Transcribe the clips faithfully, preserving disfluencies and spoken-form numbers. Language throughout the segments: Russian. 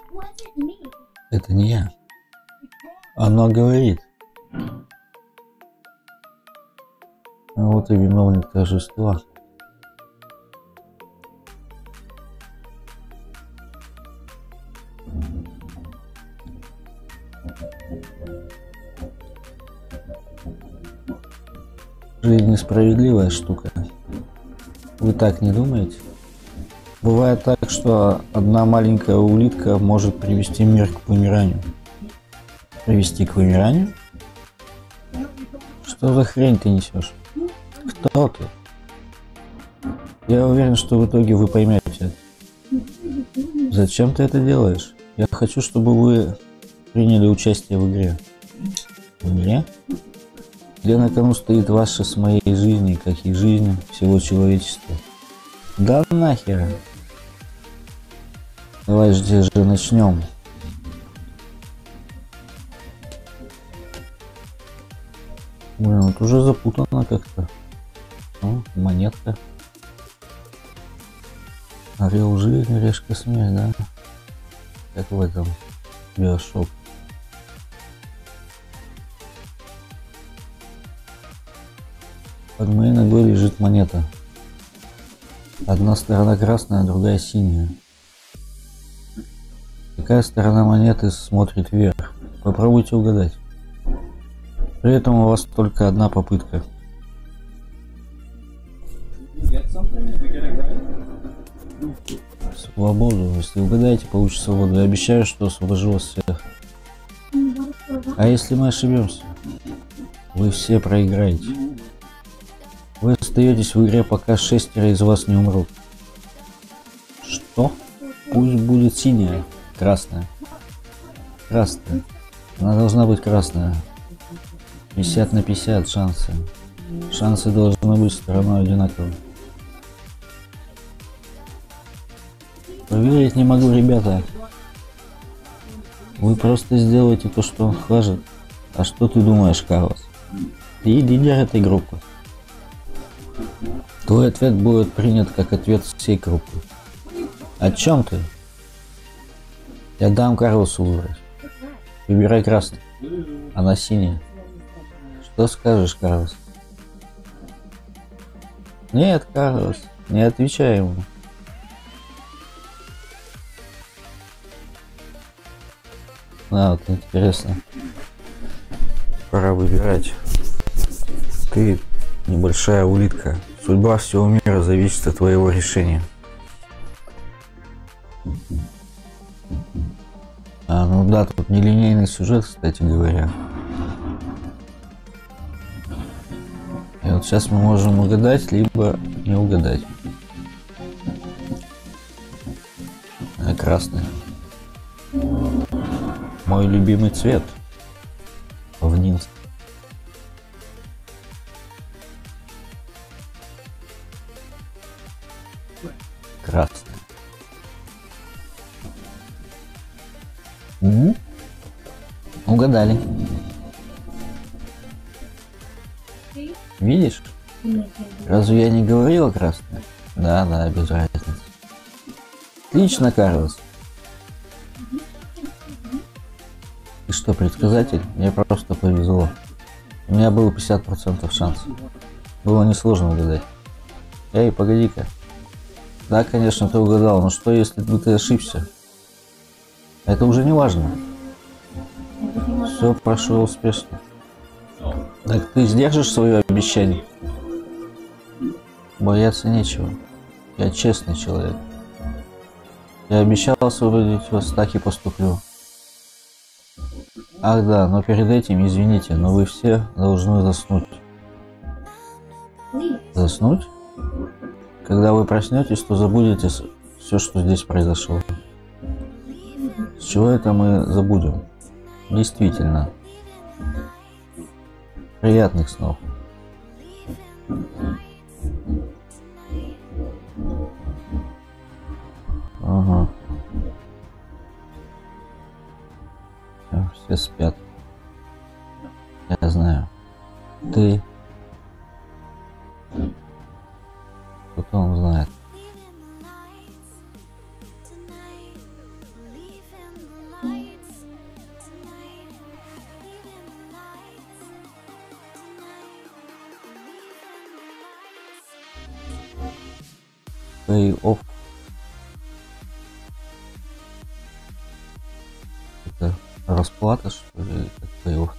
Это не я. Оно говорит. Вот и виновник торжества. Жизнь несправедливая штука. Вы так не думаете? Бывает так, что одна маленькая улитка может привести мир к вымиранию. Привести к вымиранию? Что за хрень ты несешь? Кто ты? Я уверен, что в итоге вы поймете. Зачем ты это делаешь? Я хочу, чтобы вы приняли участие в игре. В игре? Где на кону стоит ваша с моей жизнью, как и жизнь всего человечества. Да нахер. Давай же, же начнем. Блин, вот уже запутано как-то. О, монетка. Орел жизни, решка смерть, да? Как в этом Биошок. Под моей ногой лежит монета. Одна сторона красная, другая синяя. Какая сторона монеты смотрит вверх? Попробуйте угадать. При этом у вас только одна попытка. Свободу. Если угадаете, получите свободу. Я обещаю, что освобожу вас всех. А если мы ошибемся? Вы все проиграете. Вы остаетесь в игре, пока шестеро из вас не умрут. Что? Пусть будет синяя. Красная. Красная. Она должна быть красная. пятьдесят на пятьдесят шансы. Шансы должны быть стороной одинаковые. Поверить не могу, ребята. Вы просто сделаете то, что он скажет. А что ты думаешь, Карлос? Ты лидер этой группы. Твой ответ будет принят как ответ всей группы. О чем ты? Я дам Карлосу выбрать. Выбирай красный. Она синяя. Что скажешь, Карлос? Нет, Карлос, не отвечай ему. А, вот интересно. Пора выбирать. Ты небольшая улитка. Судьба всего мира зависит от твоего решения. А, ну да, тут нелинейный сюжет, кстати говоря. И вот сейчас мы можем угадать, либо не угадать. А красный. Мой любимый цвет. Вниз. Красный. Угу. Угадали. Видишь? Разве я не говорила красный? Да, да, без разницы. Отлично, Карлос. Ты что, предсказатель? Мне просто повезло. У меня было пятьдесят процентов шанс. Было несложно угадать. Эй, погоди-ка. Да, конечно, ты угадал, но что, если бы ты ошибся? Это уже не важно. Все прошло успешно. Так ты сдержишь свое обещание? Бояться нечего. Я честный человек. Я обещал освободить вас, так и поступлю. Ах да, но перед этим, извините, но вы все должны заснуть. Заснуть? Когда вы проснетесь, то забудете все, что здесь произошло. С чего это мы забудем? Действительно. Приятных снов. Ага. Все спят. Я знаю. Ты. Кто-то он знает. Pay-off. Это расплата, что ли? Это pay-off.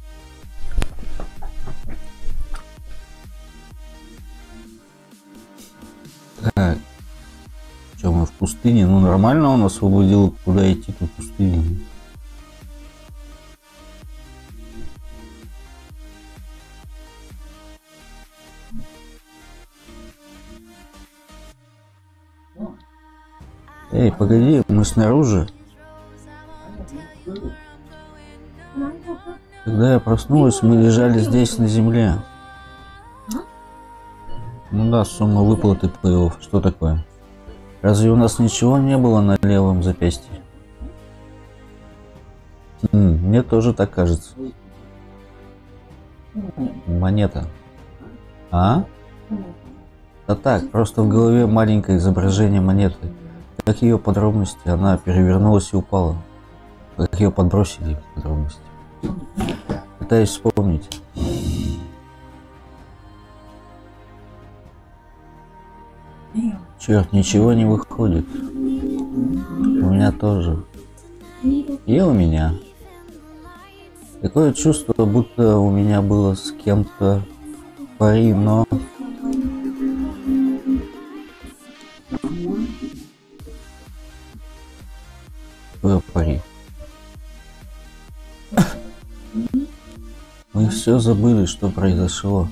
Так. Что, мы в пустыне? Ну нормально, он освободил, куда идти тут в пустыне. Эй, погоди, мы снаружи. Когда я проснулась, мы лежали здесь на земле. Ну да, сумма выплаты pay-off. Что такое? Разве у нас ничего не было на левом запястье? М, мне тоже так кажется. Монета. А? Да так, просто в голове маленькое изображение монеты. Как ее подробности, она перевернулась и упала. Как ее подбросили подробности. Пытаюсь вспомнить. Черт, ничего не выходит. У меня тоже. И у меня. Такое чувство, будто у меня было с кем-то пари, но... Какое пари? Мы все забыли, что произошло.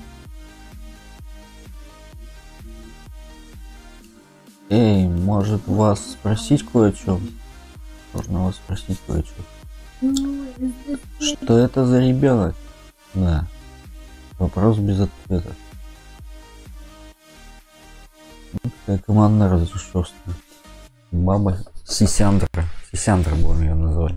Эй, может вас спросить кое о чем? Можно вас спросить кое о чем. Что это за ребенок? Да. Вопрос без ответа. Ну, такая команда разрушёстная. Баба Сисяндра. Сисяндра будем ее называть.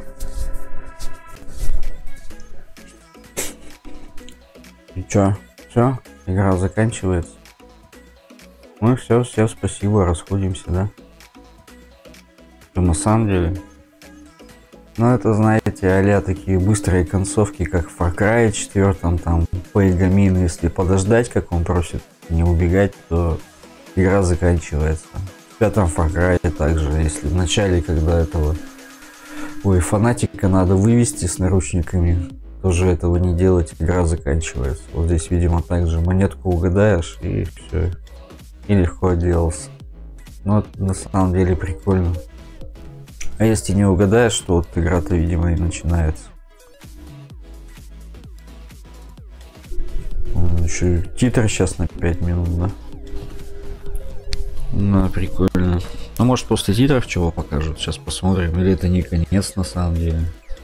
И чё? Все? Игра заканчивается. Ну все, всем спасибо, расходимся, да? Что на самом деле? Ну это, знаете, а-ля такие быстрые концовки, как в Far Cry четыре, там Пейгамин, если подождать, как он просит, не убегать, то игра заканчивается. В пятом Far Cry также, если в начале, когда этого... Ой, фанатика надо вывести с наручниками, тоже этого не делать, игра заканчивается. Вот здесь, видимо, также монетку угадаешь и все. И легко отделался. Ну, это на самом деле прикольно. А если не угадаешь, то вот игра-то, видимо, и начинается. Еще титр сейчас на пять минут, да? Ну, прикольно. Ну, может, после титров чего покажут? Сейчас посмотрим. Или это не конец на самом деле?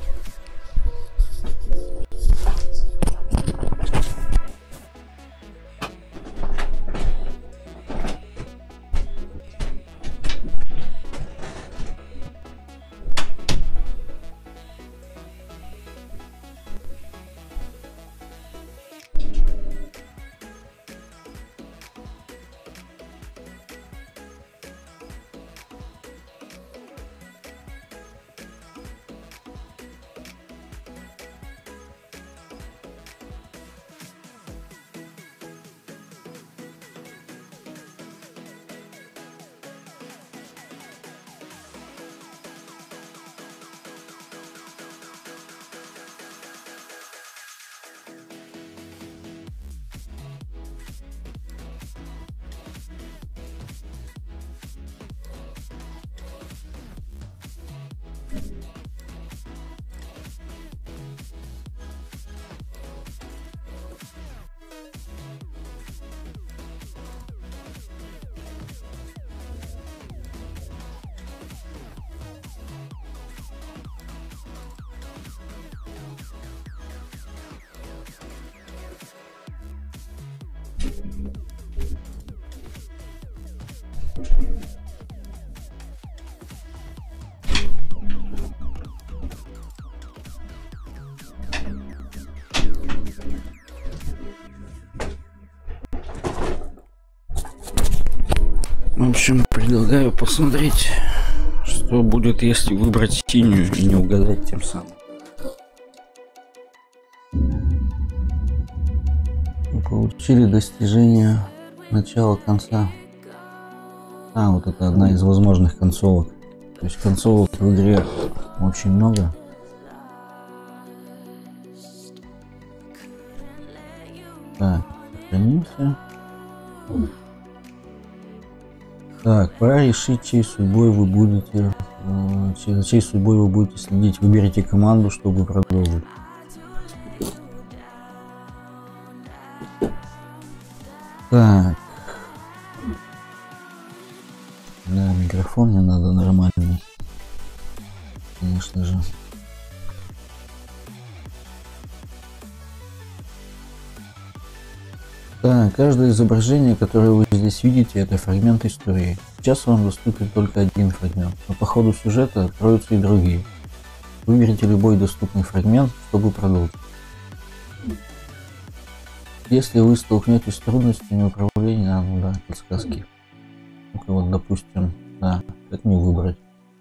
В общем, предлагаю посмотреть, что будет, если выбрать синюю и не угадать тем самым. Получили достижение начала конца. А, вот это одна из возможных концовок. То есть концовок в игре очень много. Так, сохранимся. Так, пора решить, чьей судьбой вы будете, э, чьей судьбой вы будете следить. Выберите команду, чтобы продолжить. Так. Да, микрофон мне надо нормальный. Конечно же. Да, каждое изображение, которое вы здесь видите, это фрагмент истории. Сейчас вам доступен только один фрагмент, но по ходу сюжета откроются и другие. Выберите любой доступный фрагмент, чтобы продолжить. Если вы столкнетесь с трудностями управления, а, ну да, подсказки. Ну-ка вот, допустим, да, как мне выбрать?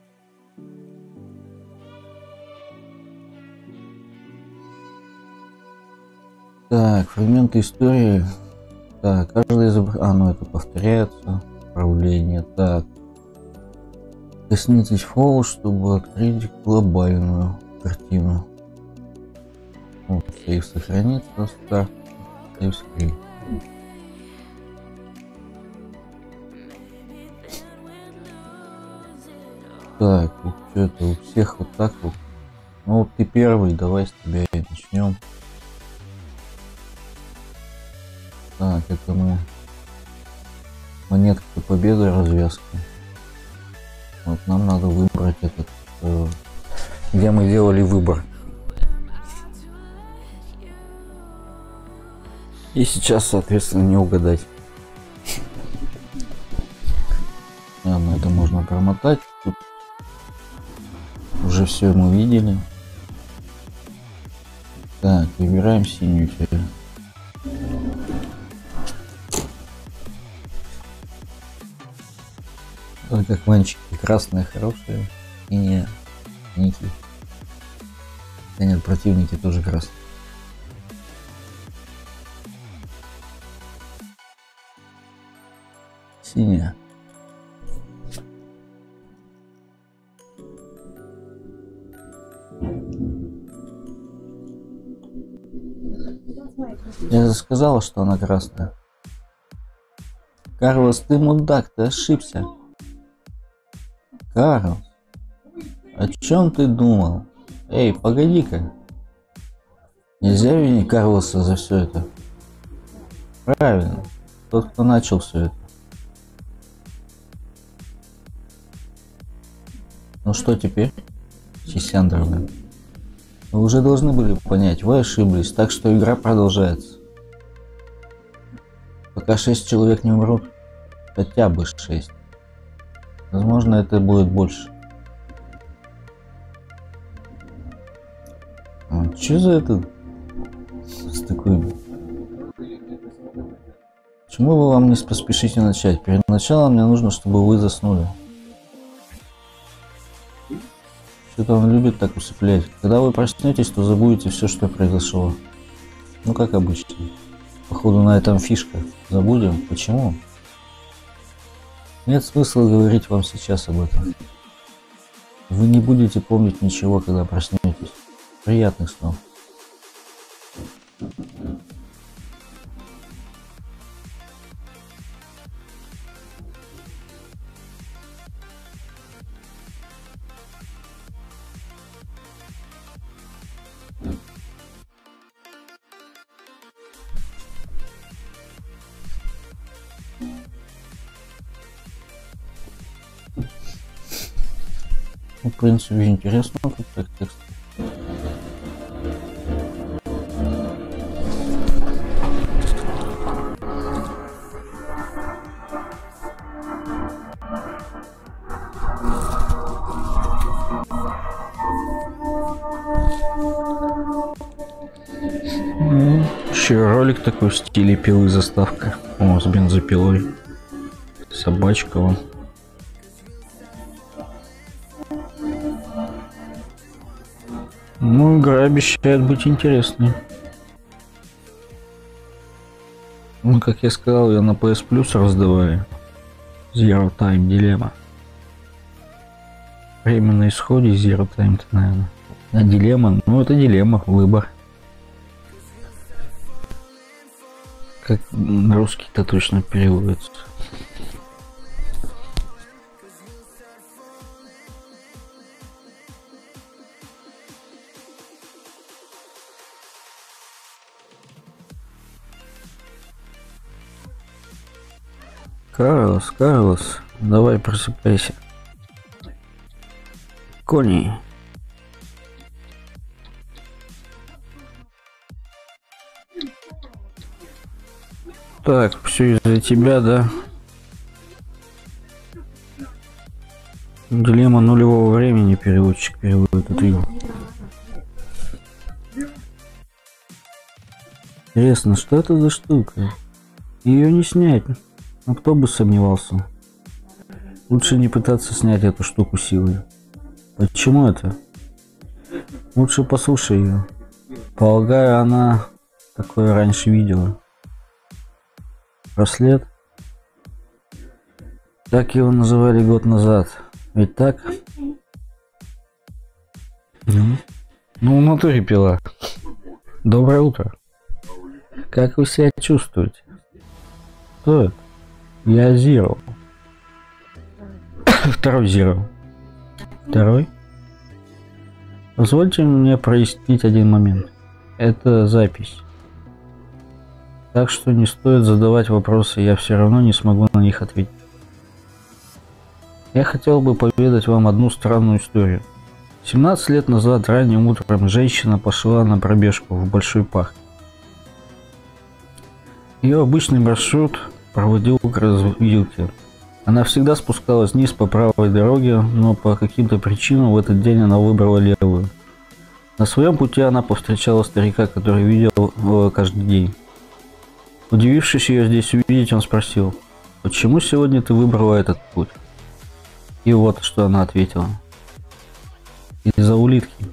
Так, фрагменты истории. Так, каждый изображение... А, ну это повторяется. Управление. Так. Коснитесь фол, чтобы открыть глобальную картину. Вот, сейв сохранится. Старт. Сейв скрин. Так, вот что это у всех вот так вот. Ну вот ты первый, давай с тебя и начнем. Так, это мы монетка победы, развязка. Вот нам надо выбрать этот, э, где мы делали выбор. И сейчас, соответственно, не угадать. Ладно, это можно промотать. Тут уже все мы видели. Так, выбираем синюю цель. Ой, как мальчики, красные хорошие, синие ники. Да нет, противники тоже красные. Синяя. Я же сказала, что она красная. Карлос, ты мудак, ты ошибся. Карлос, о чем ты думал? Эй, погоди-ка. Нельзя винить Карлоса за все это. Правильно. Тот, кто начал все это. Ну что теперь, Сисяндровна? Вы уже должны были понять, вы ошиблись, так что игра продолжается. Пока шесть человек не умрут, хотя бы шесть. Возможно, это будет больше. А, что за это? С такой... Почему вы вам не поспешите начать? Перед началом мне нужно, чтобы вы заснули. Что-то он любит так усыплять. Когда вы проснетесь, то забудете все, что произошло. Ну, как обычно. Походу, на этом фишка. Забудем. Почему? Нет смысла говорить вам сейчас об этом. Вы не будете помнить ничего, когда проснетесь. Приятных снов. В принципе, интересно тут так текст. Ну, еще ролик такой в стиле пилы заставка. О, с бензопилой. Собачка вон. Ну, игра обещает быть интересной. Ну, как я сказал, я на пи эс Plus раздаваю. Zero Time дилемма. Время на исходе, Zero Time, наверное. А дилемма, ну это дилемма, выбор. Как на русский-то точно переводится. Карлос, Карлос, давай просыпайся. Кони. Так, все из-за тебя, да? Дилемма нулевого времени, переводчик переводит от его. Интересно, что это за штука? Ее не снять. Ну кто бы сомневался. Лучше не пытаться снять эту штуку силой. Почему это? Лучше послушай ее. Полагаю, она такое раньше видела. Браслет? Так его называли год назад. Ведь так? Ну, ну в натуре пила. Доброе утро. Как вы себя чувствуете? Кто это? Я Zero. Второй Zero. Второй? Позвольте мне прояснить один момент. Это запись. Так что не стоит задавать вопросы, я все равно не смогу на них ответить. Я хотел бы поведать вам одну странную историю. семнадцать лет назад ранним утром женщина пошла на пробежку в большой парк. Ее обычный маршрут проводил к развилке. Она всегда спускалась вниз по правой дороге, но по каким-то причинам в этот день она выбрала левую. На своем пути она повстречала старика, который видел его каждый день. Удивившись ее здесь увидеть, он спросил: «Почему сегодня ты выбрала этот путь?» И вот что она ответила: «Из-за улитки».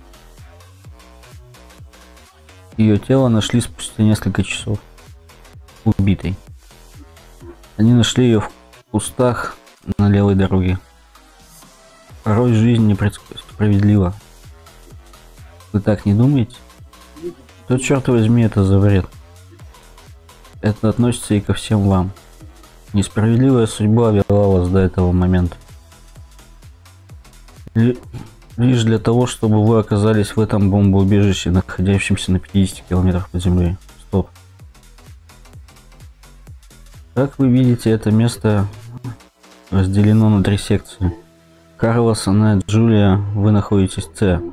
Ее тело нашли спустя несколько часов, убитой. Они нашли ее в кустах на левой дороге. Порой жизнь несправедлива. Вы так не думаете? То, черт возьми, это за бред. Это относится и ко всем вам. Несправедливая судьба вела вас до этого момента. Л- лишь для того, чтобы вы оказались в этом бомбоубежище, находящемся на пятидесяти километрах под землей. Стоп. Как вы видите, это место разделено на три секции. Карлос, Анна, Джулия, вы находитесь в С.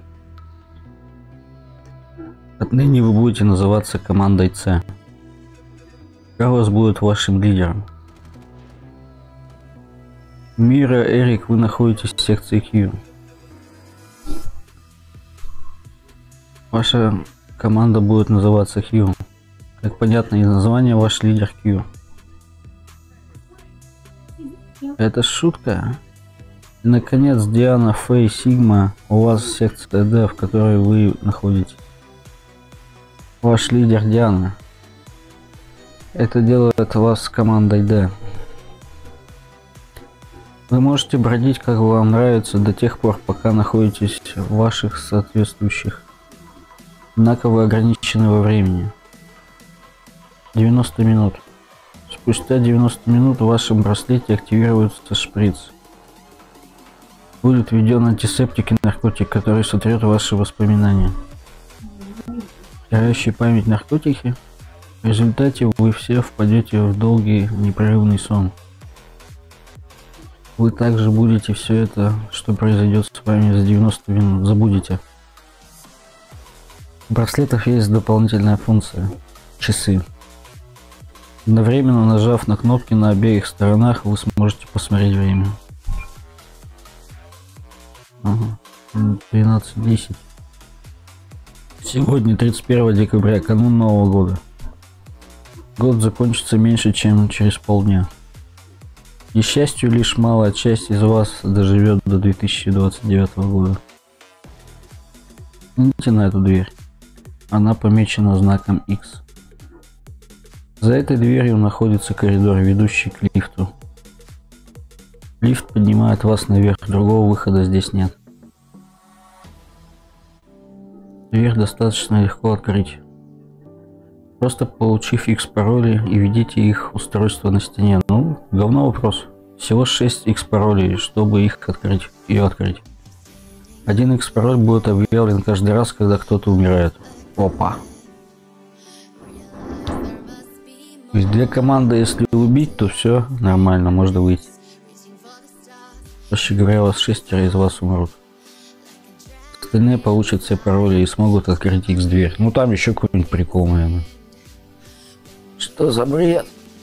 Отныне вы будете называться командой С. Карлос будет вашим лидером. Мира, Эрик, вы находитесь в секции Q. Ваша команда будет называться Q. Как понятно из названия, ваш лидер Q. Это шутка. И, наконец, Диана, Фэй, Сигма, у вас секция D, в которой вы находитесь. Ваш лидер Диана. Это делает вас командой D. Вы можете бродить, как вам нравится, до тех пор, пока находитесь в ваших соответствующих. Однако вы ограничены во времени. девяносто минут. Спустя девяносто минут в вашем браслете активируется шприц. Будет введен антисептик и наркотик, который сотрет ваши воспоминания. Стирающие память наркотики. В результате вы все впадете в долгий непрерывный сон. Вы также будете все это, что произойдет с вами за девяносто минут, забудете. У браслетов есть дополнительная функция – часы. Одновременно нажав на кнопки на обеих сторонах, вы сможете посмотреть время. Ага. двенадцать десять. Сегодня тридцать первое декабря, канун Нового года. Год закончится меньше, чем через полдня. К несчастью, лишь малая часть из вас доживет до две тысячи двадцать девятого года. Взгляните на эту дверь. Она помечена знаком X. За этой дверью находится коридор, ведущий к лифту. Лифт поднимает вас наверх, другого выхода здесь нет. Дверь достаточно легко открыть. Просто получив X пароли и введите их устройство на стене. Ну, говно вопрос. Всего шесть X паролей, чтобы их открыть, ее открыть. Один X пароль будет объявлен каждый раз, когда кто-то умирает. Опа. То есть две команды, если убить, то все нормально, можно выйти. Проще говоря, вас шестеро из вас умрут. Остальные получат все пароли и смогут открыть X дверь. Ну там еще какой-нибудь прикол, наверное. Что за бред?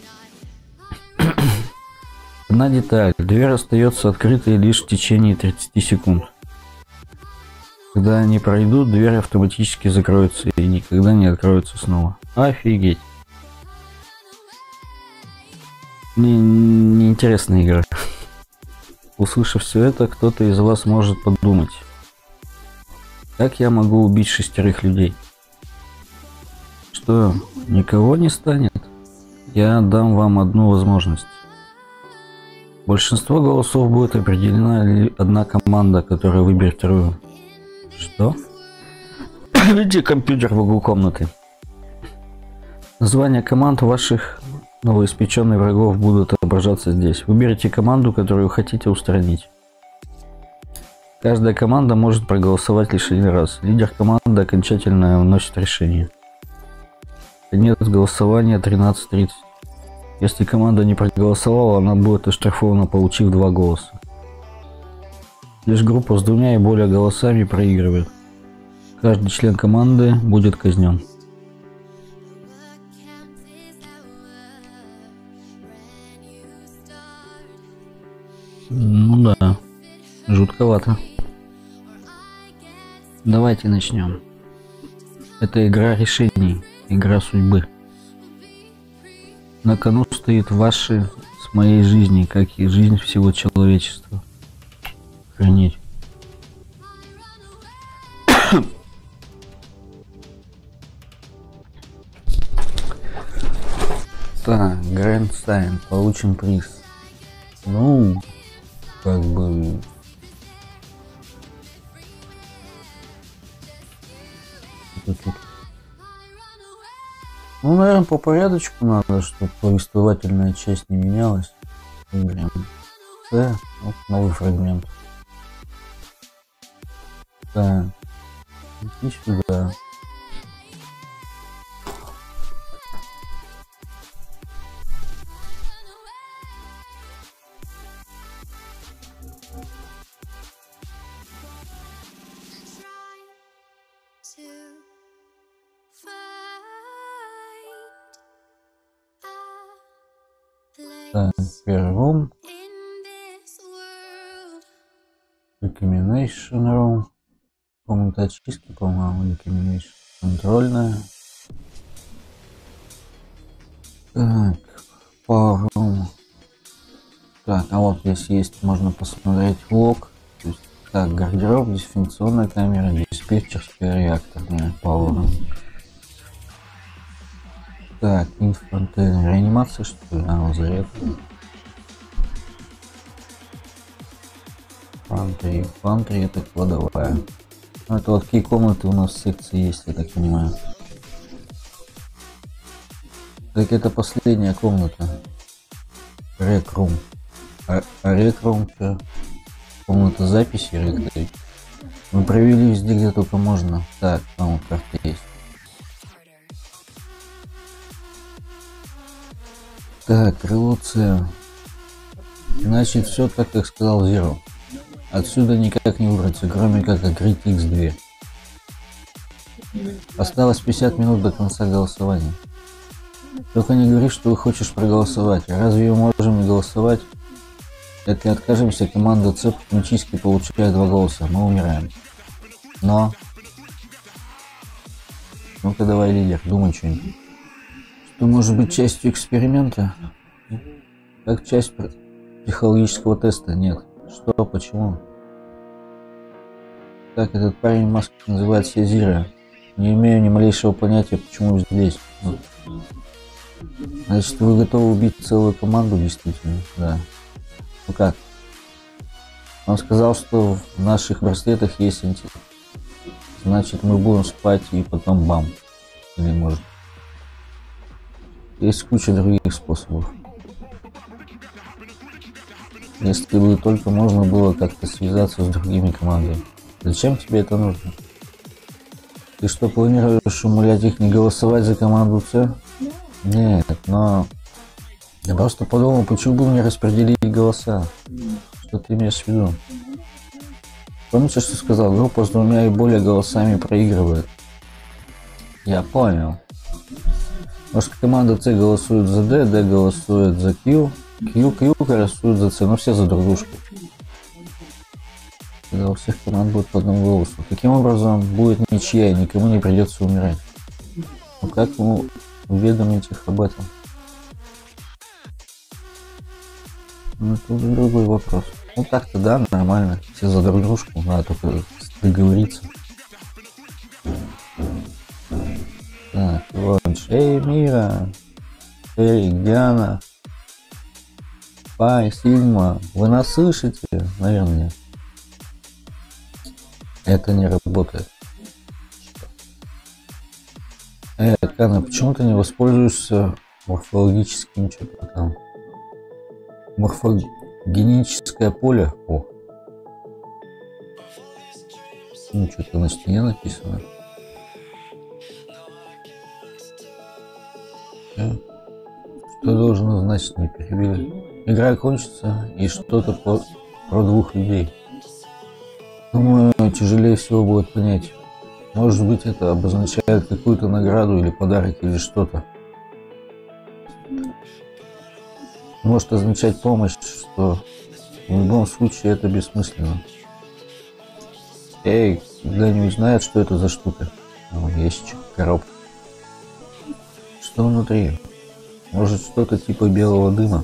Одна деталь. Дверь остается открытой лишь в течение тридцати секунд. Когда они пройдут, дверь автоматически закроется и никогда не откроется снова. Офигеть. Не, неинтересная игра. Услышав все это, кто-то из вас может подумать: как я могу убить шестерых людей? Что, никого не станет? Я дам вам одну возможность. Большинство голосов будет определена одна команда, которая выберет вторую. Что? Видите компьютер в углу комнаты. Названия команд ваших новоиспеченных врагов будут отображаться здесь. Выберите команду, которую хотите устранить. Каждая команда может проголосовать лишь один раз. Лидер команды окончательно вносит решение. Конец голосования тринадцать тридцать. Если команда не проголосовала, она будет оштрафована, получив два голоса. Лишь группа с двумя и более голосами проигрывает. Каждый член команды будет казнен. Ну да, жутковато. Давайте начнем. Это игра решений, игра судьбы. На кону стоит ваши с моей жизни, как и жизнь всего человечества. Хранить. Так, Грэнд Сайн, получим приз. Ну, как бы... Ну, наверное, по порядочку надо, чтобы повествовательная часть не менялась. Блин. Да, вот новый фрагмент. Так, иди сюда. Так, первый рум. Recombination room. Комната очистки, по-моему, Recombination. Контрольная. Так, Power room. Так, а вот здесь есть, можно посмотреть лог. То есть, так, гардероб, дезинфекционная камера, диспетчерская, реакторная, Power room. Так, инфантильная реанимация, что ли? А, лазарет. Пантри, пантри это кладовая. Ну, это вот такие комнаты у нас в секции есть, я так понимаю. Так, это последняя комната. Рекрум. А, а рекрум -то? Комната записи рекрум. Мы провели везде, где только можно. Так, там вот карта есть. Так, крыло С. Значит, все так, как сказал Зеро. Отсюда никак не выбраться, кроме как открыть X два. Осталось пятьдесят минут до конца голосования. Только не говори, что вы хочешь проголосовать. Разве мы можем не голосовать? Если откажемся, команда С автоматически получает два голоса. Мы умираем. Но... Ну-ка давай, лидер, думай что-нибудь. Что может быть частью эксперимента? Как часть психологического теста? Нет. Что? Почему? Так, этот парень в маске называет себя Зира. Не имею ни малейшего понятия, почему здесь. Значит, вы готовы убить целую команду, действительно? Да. Ну как? Он сказал, что в наших браслетах есть антидот. Значит, мы будем спать и потом бам. Или может. Есть куча других способов. Если бы только можно было как-то связаться с другими командами. Зачем тебе это нужно? Ты что, планируешь умолять их не голосовать за команду С? Нет, но... Я просто подумал, почему бы мне распределить голоса? Что ты имеешь в виду? Помните, что сказал? Группа с двумя и более голосами проигрывает. Я понял. Может, команда С голосует за Д, Д голосует за Q, Q, Q голосует за С, но все за друг дружку. Когда у всех команд будет по одному голосу. Таким образом, будет ничья, и никому не придется умирать. Ну как ему уведомить их об этом? Ну, это уже другой вопрос. Ну так-то да, нормально. Все за друг дружку, надо только договориться. Так, вот, Эй, Мира, Эй, Диана, Пай, Сильма, вы нас слышите? Наверное, это не работает. Эй, Кана, почему ты не воспользуешься морфологическим что-то там? Морфогеническое поле? О. Ну, что-то на стене написано. Что должно значить, не перебили? Игра кончится, и что-то про, про двух людей. Думаю, тяжелее всего будет понять. Может быть, это обозначает какую-то награду или подарок или что-то. Может означать помощь, что в любом случае это бессмысленно. Эй, когда-нибудь знает, что это за штука? О, ящичек, коробка. Что внутри? Может, что-то типа белого дыма?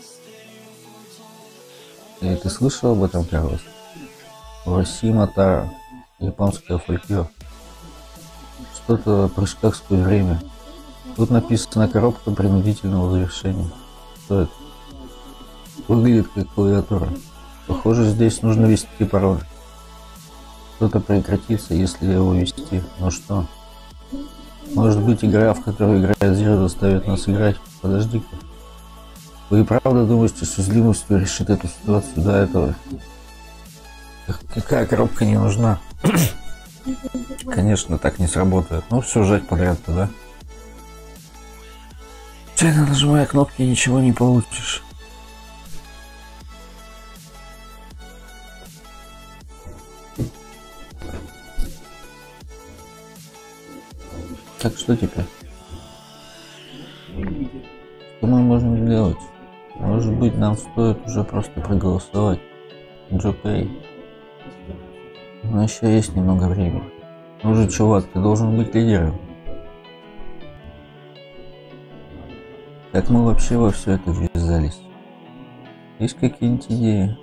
Эй, ты слышал об этом, Карлос? Урасима Тара, японская фольклор. Что-то о прыжках сквозь время. Тут написано коробка принудительного завершения. Что это? Выглядит как клавиатура. Похоже, здесь нужно ввести пароль. Что-то прекратится, если его ввести. Ну что? Может быть, игра, в которой играет Зира, заставит нас играть? Подожди-ка. Вы и правда думаете, что злимостью решит эту ситуацию до этого? Какая коробка не нужна? Конечно, так не сработает. Ну, все жать подряд-то, да? Чайно нажимая кнопки, ничего не получишь. Так, что теперь? Что мы можем сделать? Может быть, нам стоит уже просто проголосовать. Джопей. Но еще есть немного времени. Ну же, чувак, ты должен быть лидером. Как мы вообще во все это ввязались? Есть какие-нибудь идеи?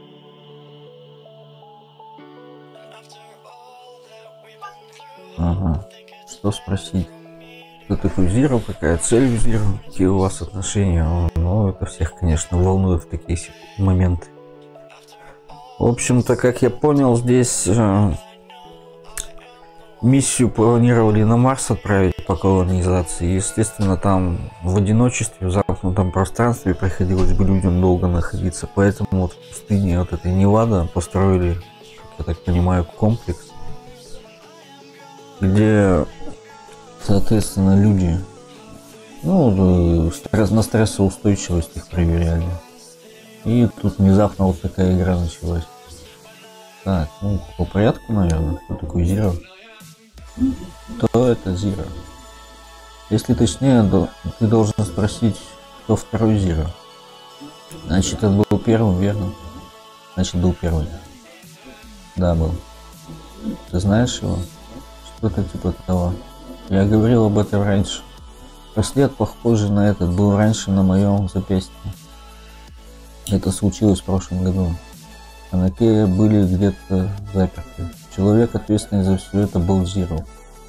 Ага. Что спросить? Кто такой Зиро? Какая цель в Зиро? Какие у вас отношения? Ну, это всех, конечно, волнует в такие моменты. В общем-то, как я понял, здесь э, миссию планировали на Марс отправить по колонизации. Естественно, там в одиночестве, в замкнутом пространстве приходилось бы людям долго находиться. Поэтому вот в пустыне вот этой Невада построили, как я так понимаю, комплекс, где, соответственно, люди, ну, на стрессоустойчивость их проверяли. И тут внезапно вот такая игра началась. Так, ну, по порядку, наверное. Кто такой Зиро? Кто это Зиро? Если точнее, ты должен спросить, кто второй Зиро. Значит, это был первым, верно? Значит, был первый. Да, был. Ты знаешь его? Что-то типа того. Я говорил об этом раньше. Браслет, похожий на этот, был раньше на моем запястье. Это случилось в прошлом году. А на Кере были где-то заперты. Человек, ответственный за все это, был Зиро.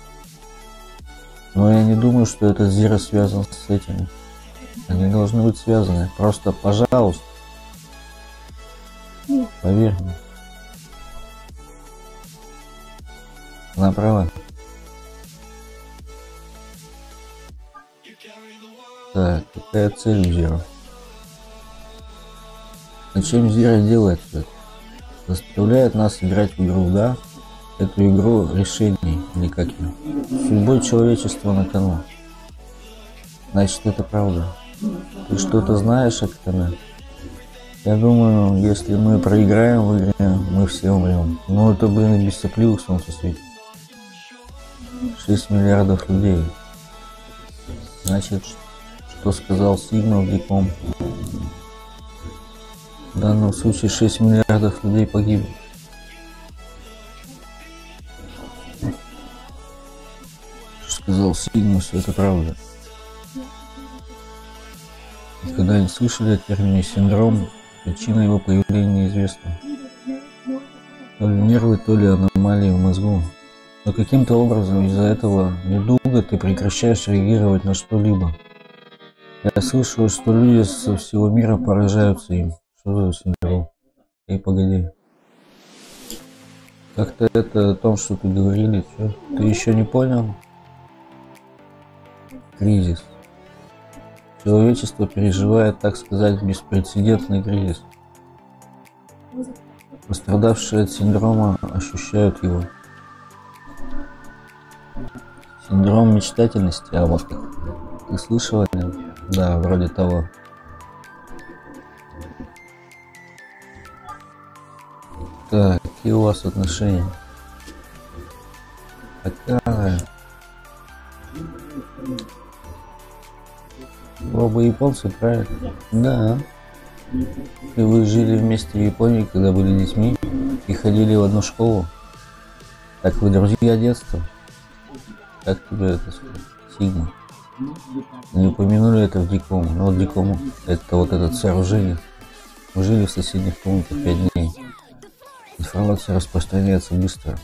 Но я не думаю, что этот Зиро связан с этим. Они должны быть связаны. Просто, пожалуйста, поверь мне. Направо. Так, какая цель у Зира? Зачем Зира делает это? Заставляет нас играть в игру, да? Эту игру решений, или как ее? Судьбой человечества на кону. Значит, это правда. Ты что-то знаешь о коне? Я думаю, если мы проиграем в игре, мы все умрем. Но это, блин, без сопливых солнце светит. шесть миллиардов людей. Значит, что сказал Сигма в Диком? В данном случае шесть миллиардов людей погибли. Что сказал Сигма, все это правда. Когда-нибудь слышали о термине синдром? Причина его появления неизвестна. То ли нервы, то ли аномалии в мозгу. Но каким-то образом из-за этого недуга ты прекращаешь реагировать на что-либо. Я слышал, что люди со всего мира поражаются им. Что за синдром? Эй, погоди. Как-то это о том, что ты говорили. Что? Ты еще не понял? Кризис. Человечество переживает, так сказать, беспрецедентный кризис. Пострадавшие от синдрома ощущают его. Синдром мечтательности, а вот как. Ты слышал о нем? Да, вроде того. Так, какие у вас отношения? Какая? Оба японцы, правильно? Да. И вы жили вместе в Японии, когда были детьми, и ходили в одну школу. Так вы друзья детства? Как тебе это сказать? Сигма. Не упомянули это в Диком. Но вот Диком это вот это сооружение. Мы жили в соседних комнатах пять дней. Информация распространяется быстро.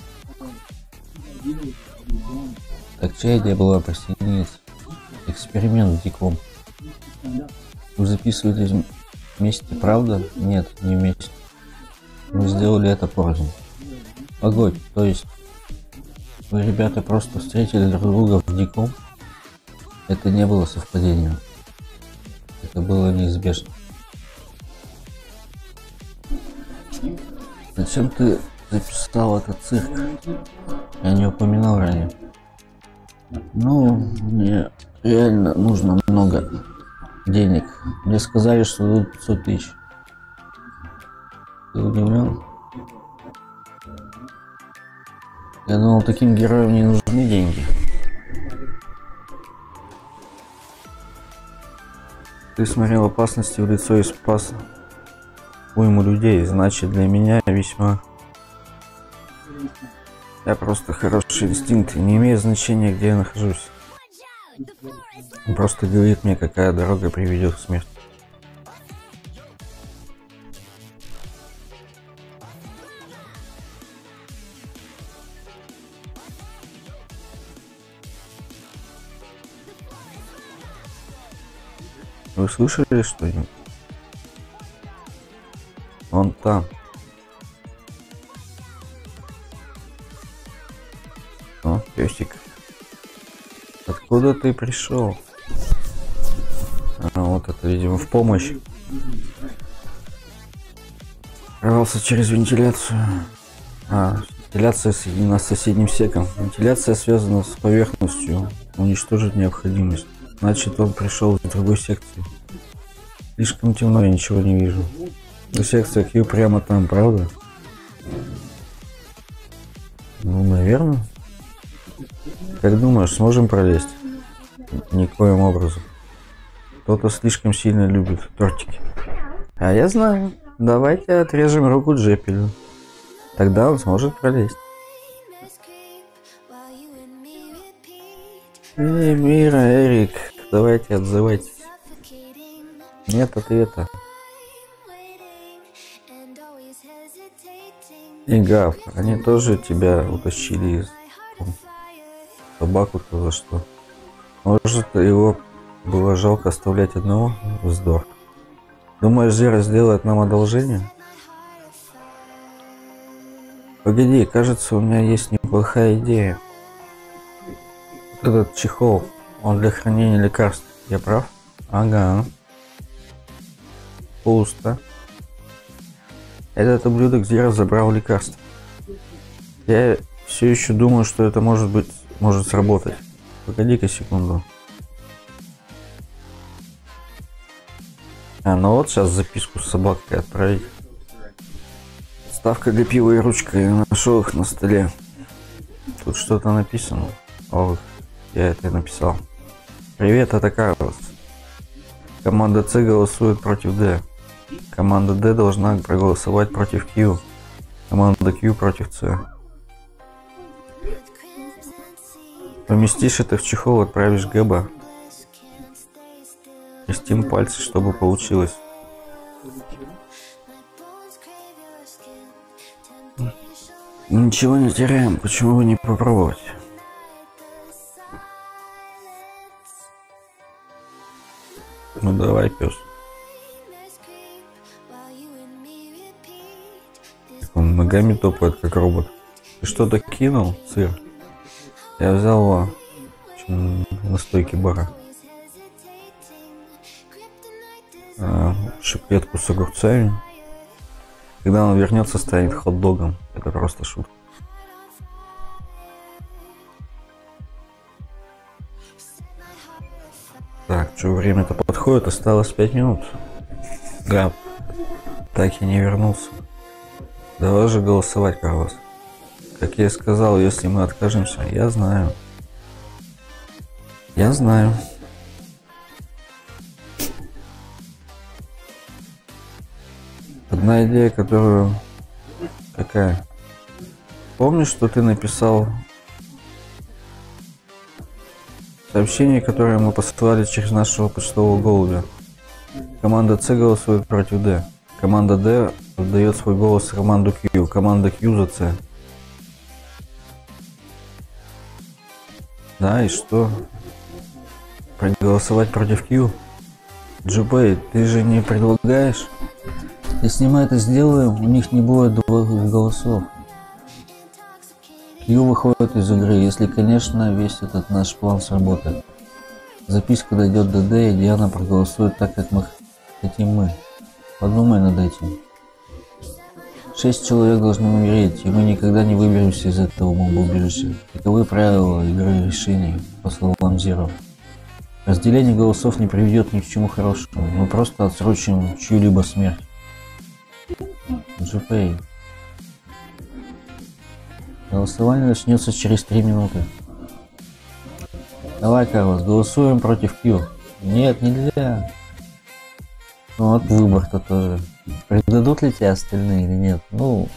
Так чья идея была присоединиться? Эксперимент в Диком. Вы записываетесь вместе, правда? Нет, не вместе. Мы сделали это порознь. Погодь, то есть вы, ребята, просто встретили друг друга в Диком? Это не было совпадением. Это было неизбежно. Зачем ты записал этот цирк? Я не упоминал ранее. Ну, мне реально нужно много денег. Мне сказали, что тут пятьсот тысяч. Ты удивлен? Я думал, таким героям не нужны деньги. Ты смотрел опасности в лицо и спас уйму людей. Значит, для меня весьма... Я просто хороший инстинкт. Не имеет значения, где я нахожусь. Он просто говорит мне, какая дорога приведет к смерти. Вы слышали что-нибудь? Он там. О, песик. Откуда ты пришел? А, вот это, видимо, в помощь. Рвался через вентиляцию. А, вентиляция соединена с соседним секом. Вентиляция связана с поверхностью. Уничтожить необходимость. Значит, он пришел из другой секции. Слишком темно, я ничего не вижу. Но секция Q прямо там, правда? Ну, наверное. Как думаешь, сможем пролезть? Никоим образом. Кто-то слишком сильно любит тортики. А я знаю. Давайте отрежем руку Джепелю. Тогда он сможет пролезть. Эй, Мира, Эрик, давайте отзывайтесь. Нет ответа. И Гав, они тоже тебя утащили из... Собаку-то за что? Может, его было жалко оставлять одного? Вздор. Думаешь, Зера сделает нам одолжение? Погоди, кажется, у меня есть неплохая идея. Вот этот чехол, он для хранения лекарств. Я прав? Ага. Пусто. Этот ублюдок Зира забрал лекарство. Я все еще думаю, что это может быть, может сработать. Погоди-ка секунду. А, ну вот сейчас записку с собакой отправить. Ставка для пива и ручка. Я нашел их на столе. Тут что-то написано. О, я это написал. Привет, это Карлос. Команда С голосует против Д. Команда Д должна проголосовать против Q. Команда Q против С. Поместишь это в чехол, отправишь Гэба. Крестим пальцы, чтобы получилось. Ничего не теряем, почему бы не попробовать? Ну давай, пес. Он ногами топает, как робот. Ты что-то кинул, сыр? Я взял его на стойке бара. А, шипетку с огурцами. Когда он вернется, станет хот-догом. Это просто шутка. Так, что, время-то подходит, осталось пять минут. Габ так и не вернулся. Давай же голосовать, Карлос. Как я и сказал, если мы откажемся, я знаю. Я знаю. Одна идея, которую... Какая? Помнишь, что ты написал сообщение, которое мы посылали через нашего почтового голубя? Команда С голосует против Д. Команда Д отдает свой голос команду Q. Команда Q за С. Да, и что? Проголосовать против Q? Джупей, ты же не предлагаешь? Если мы это сделаем, у них не будет двух голосов. Q выходит из игры, если, конечно, весь этот наш план сработает. Записка дойдет до Д, и Диана проголосует так, как мы хотим мы. Подумай над этим. Шесть человек должны умереть, и мы никогда не выберемся из этого бомбоубежища. Таковы правила игры решений, по словам Зеро. Разделение голосов не приведет ни к чему хорошему. Мы просто отсрочим чью-либо смерть. Джупей. Голосование начнется через три минуты. Давай, Карлос, голосуем против Q. Нет, нельзя. Ну вот выбор-то тоже. Предадут ли тебя остальные или нет? Ну,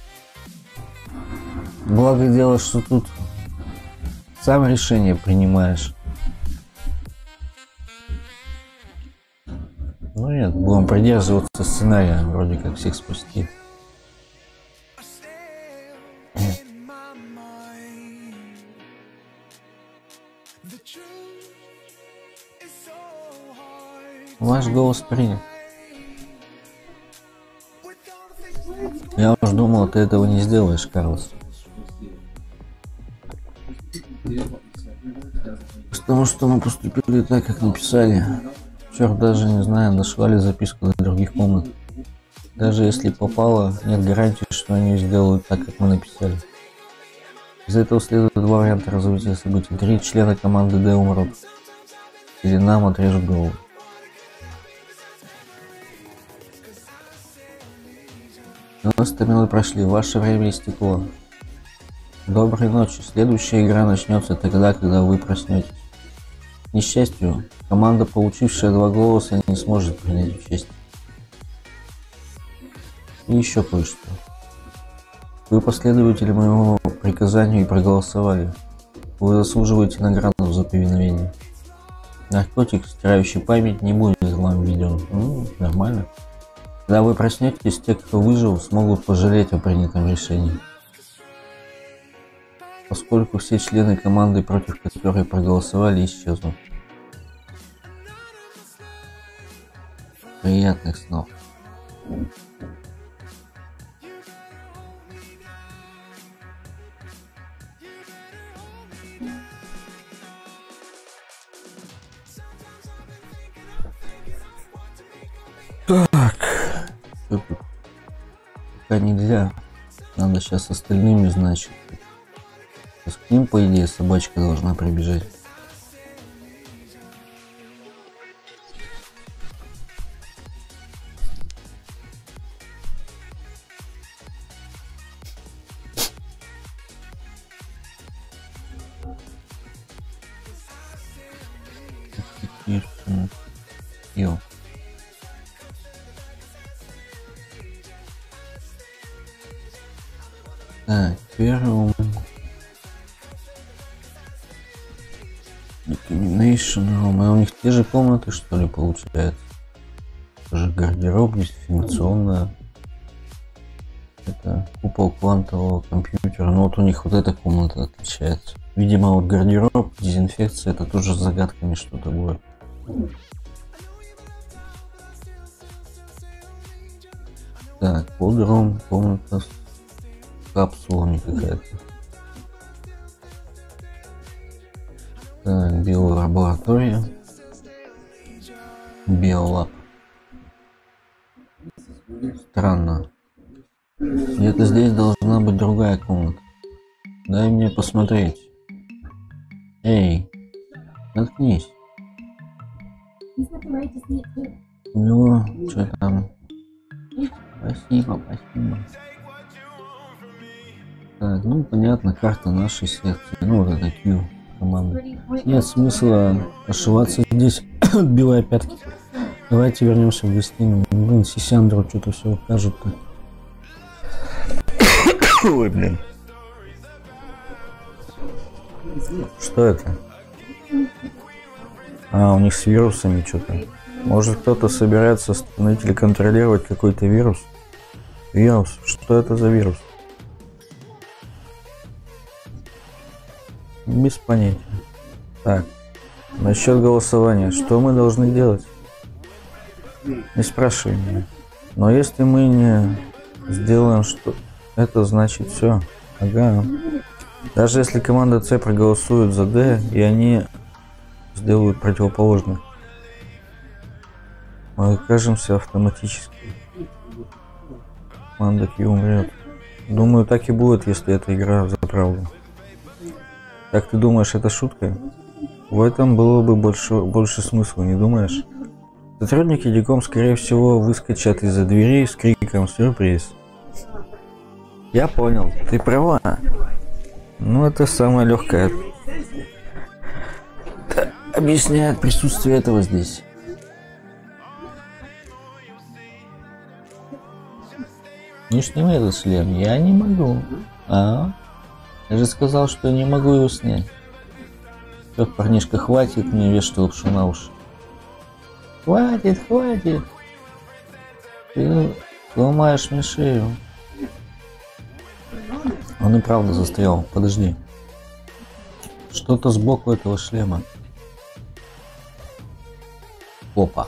благо дело, что тут сам решение принимаешь. Ну нет, будем придерживаться сценария, вроде как всех спасти. Ваш голос принят. Я уж думал, ты этого не сделаешь, Карлос. Потому что мы поступили так, как написали. Черт, даже не знаю, нашла ли записку для других комнат. Даже если попало, нет гарантии, что они сделают так, как мы написали. Из этого следует два варианта развития событий. Три члена команды Д умрут. Или нам отрежут голову. девяносто минут прошли, ваше время истекло. Доброй ночи. Следующая игра начнется тогда, когда вы проснетесь. К несчастью, команда, получившая два голоса, не сможет принять участие. И еще кое-что. Вы последователи моему приказанию и проголосовали. Вы заслуживаете награду за повиновение. Наркотик, стирающий память, не будет вам введен. Ну, нормально. Когда вы проснетесь, те, кто выжил, смогут пожалеть о принятом решении. Поскольку все члены команды, против которой проголосовали, исчезнут. Приятных снов. что тут пока нельзя. Надо сейчас остальными, значит. Сейчас к ним, по идее, собачка должна прибежать. Йо. Так, первым Recognition Room. А у них те же комнаты, что ли, получается? Тоже гардероб, дезинформационная. Это купол квантового компьютера. Но вот у них вот эта комната отличается. Видимо, вот гардероб, дезинфекция, это тоже с загадками что-то будет. Так, подрум, комната с капсулами какая-то. Так, биолаборатория. Биолаб. Странно. Где-то здесь должна быть другая комната. Дай мне посмотреть. Эй, наткнись. У него что там? Спасибо, спасибо. Так, ну понятно, карта нашей секции. Ну вот это Q команда. Нет смысла ошиваться здесь, отбивая пятки. Давайте вернемся в гостиную. Блин, Сисяндру что-то все укажут-то. Ой, блин. Что это? А, у них с вирусами что-то. Может, кто-то собирается остановить или контролировать какой-то вирус? Вирус? Что это за вирус? Без понятия. Так, насчет голосования. Что мы должны делать? Не спрашивай меня. Но если мы не сделаем, что это значит все. Ага. Даже если команда С проголосует за Д, и они сделают противоположное, мы окажемся автоматически. Команда Q умрет. Думаю, так и будет, если эта игра за правду. Как ты думаешь, это шутка? В этом было бы больше, больше смысла, не думаешь? Сотрудники Диком, скорее всего, выскочат из-за дверей с криком «Сюрприз!». Я понял, ты права. Ну, это самое легкое. Это объясняет присутствие этого здесь. Не сними этот шлем, я не могу. А? Я же сказал, что не могу его снять. Все, парнишка, хватит мне вешать лапшу на уши. Хватит, хватит. Ты ломаешь мне шею. Он и правда застрял. Подожди. Что-то сбоку этого шлема. Опа.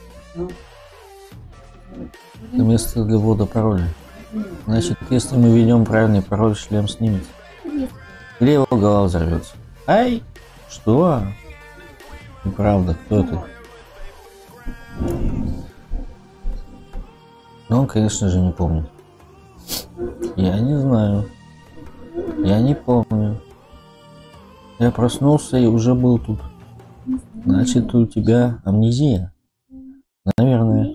Это место для ввода пароля. Значит, если мы введем правильный пароль, шлем снимется. Или его голова взорвется. Ай! Что? Неправда, кто это? Ну, он, конечно же, не помнит. Я не знаю. Я не помню. Я проснулся и уже был тут. Значит, у тебя амнезия. Наверное.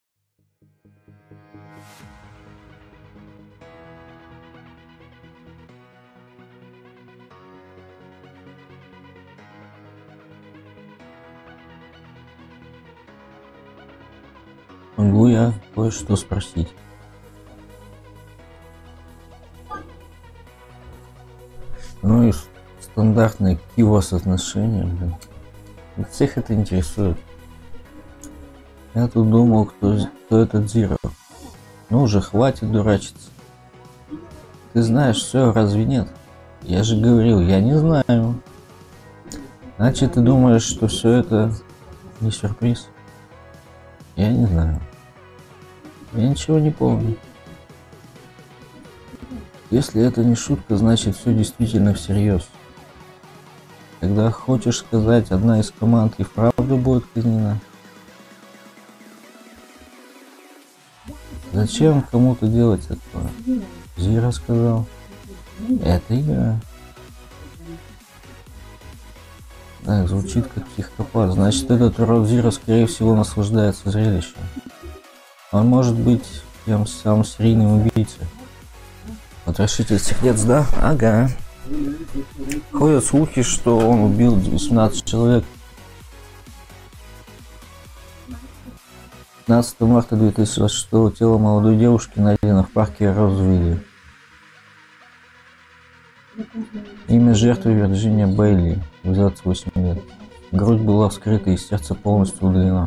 Могу я кое-что спросить? Ну и стандартное кивос отношения, блин. Вот всех это интересует. Я тут думал, кто, кто этот Зиро. Ну уже хватит дурачиться. Ты знаешь все, разве нет? Я же говорил, я не знаю. Значит, ты думаешь, что все это не сюрприз? Я не знаю. Я ничего не помню. Если это не шутка, значит все действительно всерьез. Когда хочешь сказать, одна из команд и вправду будет казнена. Зачем кому-то делать это? Зира сказал. Это игра. Так, звучит как психопат. Значит, этот урод Зира, скорее всего, наслаждается зрелищем. Он может быть тем самым серийным убийцей. Потрошитель сердец, да? Ага. Ходят слухи, что он убил восемнадцать человек. пятнадцатого марта две тысячи двадцать шестого тело молодой девушки найдено в парке Розвилли. Имя жертвы Вирджиния Бейли, двадцать восемь лет. Грудь была вскрыта и сердце полностью удалено.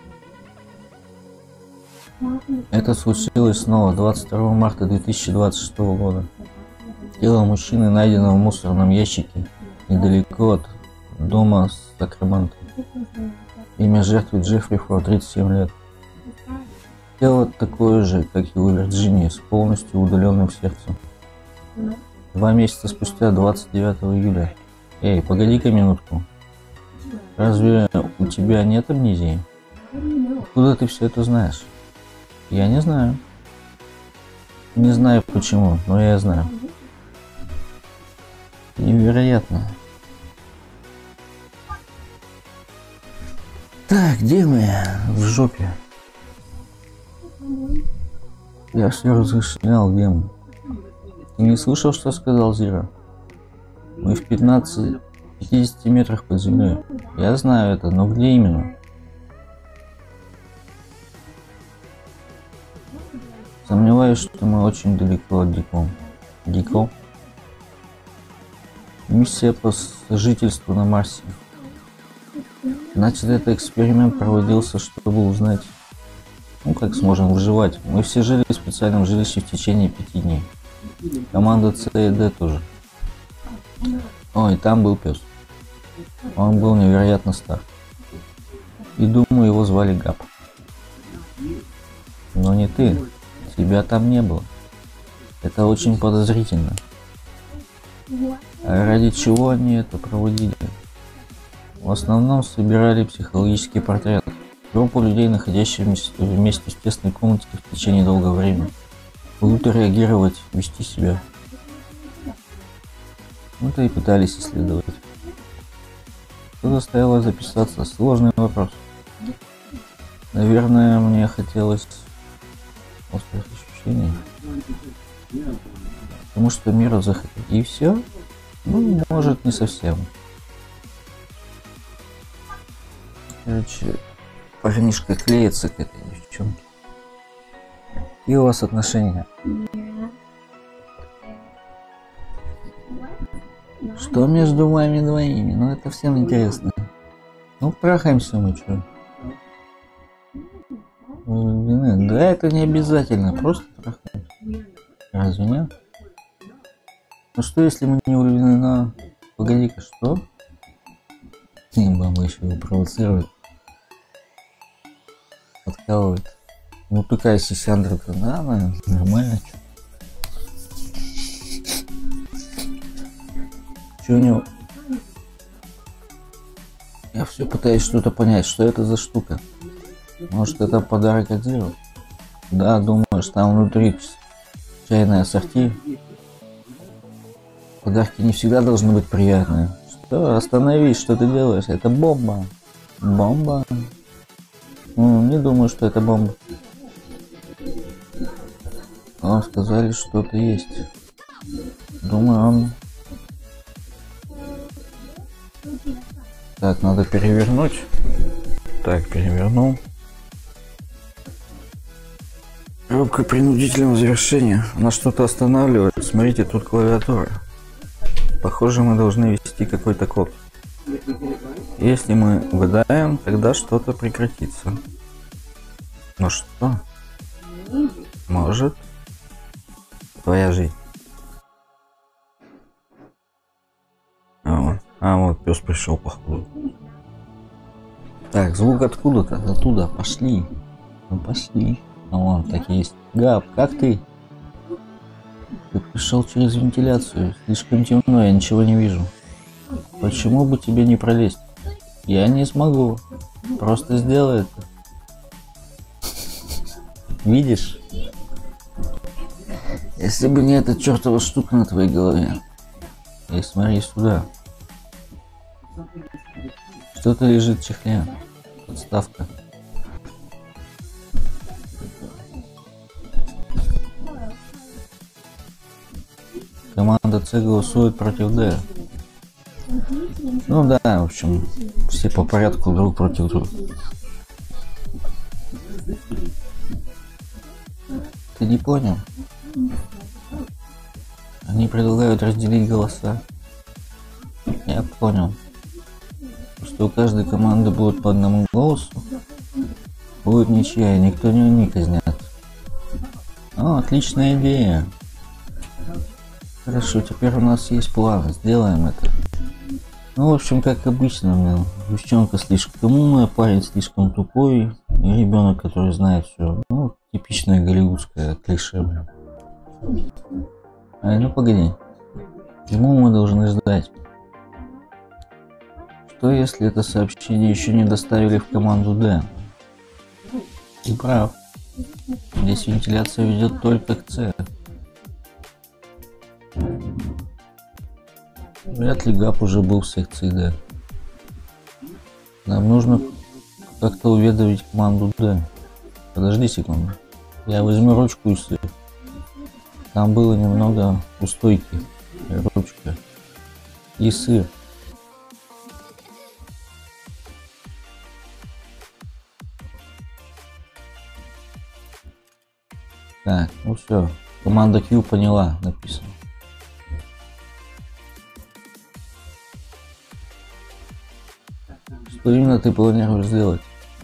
Это случилось снова двадцать второго марта две тысячи двадцать шестого года. Тело мужчины найдено в мусорном ящике недалеко от дома Сакраменто. Имя жертвы Джеффри Форд, тридцать семь лет. Тело такое же, как и у Вирджинии, с полностью удаленным сердцем. Два месяца спустя, двадцать девятого июля. Эй, погоди-ка минутку. Разве у тебя нет амнезии? Откуда ты все это знаешь? Я не знаю. Не знаю почему, но я знаю. Невероятно. Так, где мы? В жопе. Я все разрешнял, где мы? Ты не слышал, что сказал Зира? Мы в пятнадцати метрах под землей. Я знаю это, но где именно? Сомневаюсь, что мы очень далеко от Дико. Дико? Миссия по сожительству на Марсе. Значит, этот эксперимент проводился, чтобы узнать, ну, как сможем выживать. Мы все жили в специальном жилище в течение пяти дней. Команда С и Д тоже. Ой, там был пес. Он был невероятно стар. И думаю, его звали Габ. Но не ты. Тебя там не было. Это очень подозрительно. А ради чего они это проводили? В основном собирали психологический портрет. Группу людей, находящихся вместе в тесной комнате в течение долгого времени. Будут реагировать, вести себя. Мы-то и пытались исследовать. Что заставило записаться? Сложный вопрос. Наверное, мне хотелось острых ощущений. Потому что мира захотел. И все? Ну, может, не совсем. Короче, парнишка клеится к этой девчонке. И у вас отношения? Что между вами двоими? Ну, это всем интересно. Ну, трахаемся мы, что? Да, это не обязательно, просто трахаемся. Разве нет? Ну что, если мы не влюблены на... Погоди-ка, что? И баба еще его провоцирует. Подкалывает. Ну, такая Сисяндра-то, да, она нормально. Что у него? Я все пытаюсь что-то понять, что это за штука. Может, это подарок от Зира? Да, думаешь, там внутри чайное ассорти. Подарки не всегда должны быть приятные. Что? Остановись, что ты делаешь? Это бомба. Бомба? Ну, не думаю, что это бомба. Но сказали, что-то есть. Думаю, он... Так, надо перевернуть. Так, перевернул. Коробка принудительного завершения. Она что-то останавливает. Смотрите, тут клавиатура. Похоже, мы должны ввести какой-то код. Если мы угадаем, тогда что-то прекратится. Ну что? Может? Твоя жизнь. А вот, а вот пес пришел, походу. Так, звук откуда-то, оттуда. Пошли. Ну пошли. А вон так и есть. Габ, как ты? Ты пришел через вентиляцию. Слишком темно, я ничего не вижу. Почему бы тебе не пролезть? Я не смогу. Просто сделай это. Видишь? Если бы не эта чертова штука на твоей голове. И смотри сюда. Что-то лежит в чехле. Подставка. Команда С голосует против Д. Ну да, в общем, все по порядку друг против друга. Ты не понял? Они предлагают разделить голоса. Я понял. Что у каждой команды будет по одному голосу. Будет ничья, и никто не казнят. О, отличная идея. Хорошо, теперь у нас есть план. Сделаем это. Ну, в общем, как обычно, блин, девчонка слишком умная, парень слишком тупой, и ребенок, который знает все. Ну, типичное голливудское клише, блин. Ай, ну погоди. Ему мы должны ждать. Что если это сообщение еще не доставили в команду Д? Ты прав. Здесь вентиляция ведет только к С. Вряд ли Габ уже был в секции Д. Нам нужно как-то уведомить команду Д. Подожди секунду. Я возьму ручку и сыр. Там было немного у стойки. Ручка. И сыр. Так, ну все. Команда Q поняла, написано. Что именно ты планируешь сделать?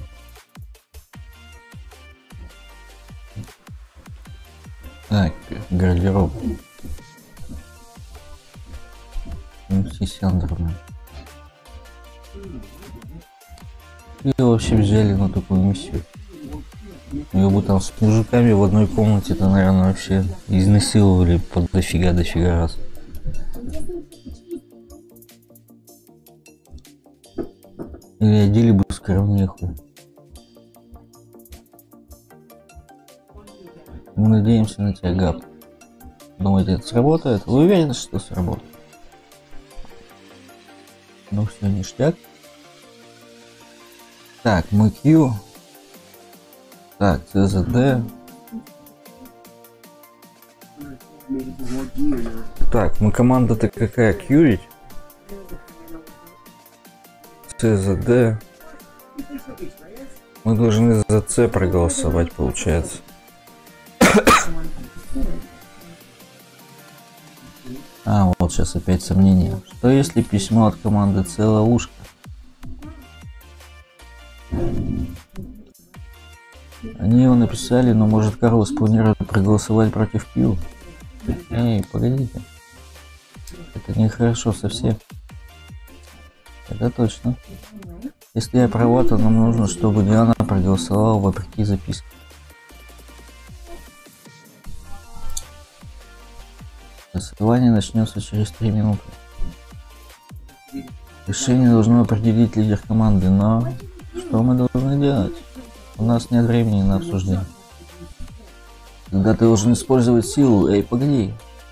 Так, гардероб. Миссис Андерман. И вообще взяли на такую миссию. Ее бы там с мужиками в одной комнате-то, наверное, вообще изнасиловали под дофига дофига раз. Или одели бы скромнеху. Мы надеемся на тебя, Габ. Думаете, это сработает? Вы уверены, что сработает? Ну все, ништяк. Так, мы Q. Так, С З Д. Так, мы команда-то какая? Q ведь? С З Д. Мы должны за С проголосовать, получается. А, вот сейчас опять сомнения. Что если письмо от команды С ловушка? Они его написали, но может Карлос планирует проголосовать против Q. Эй, погодите. Это нехорошо совсем. Это точно. Если я права, то нам нужно, чтобы Диана проголосовала вопреки записке. Голосование начнется через три минуты. Решение должно определить лидер команды, но что мы должны делать? У нас нет времени на обсуждение. Когда ты должен использовать силу, эй, погоди.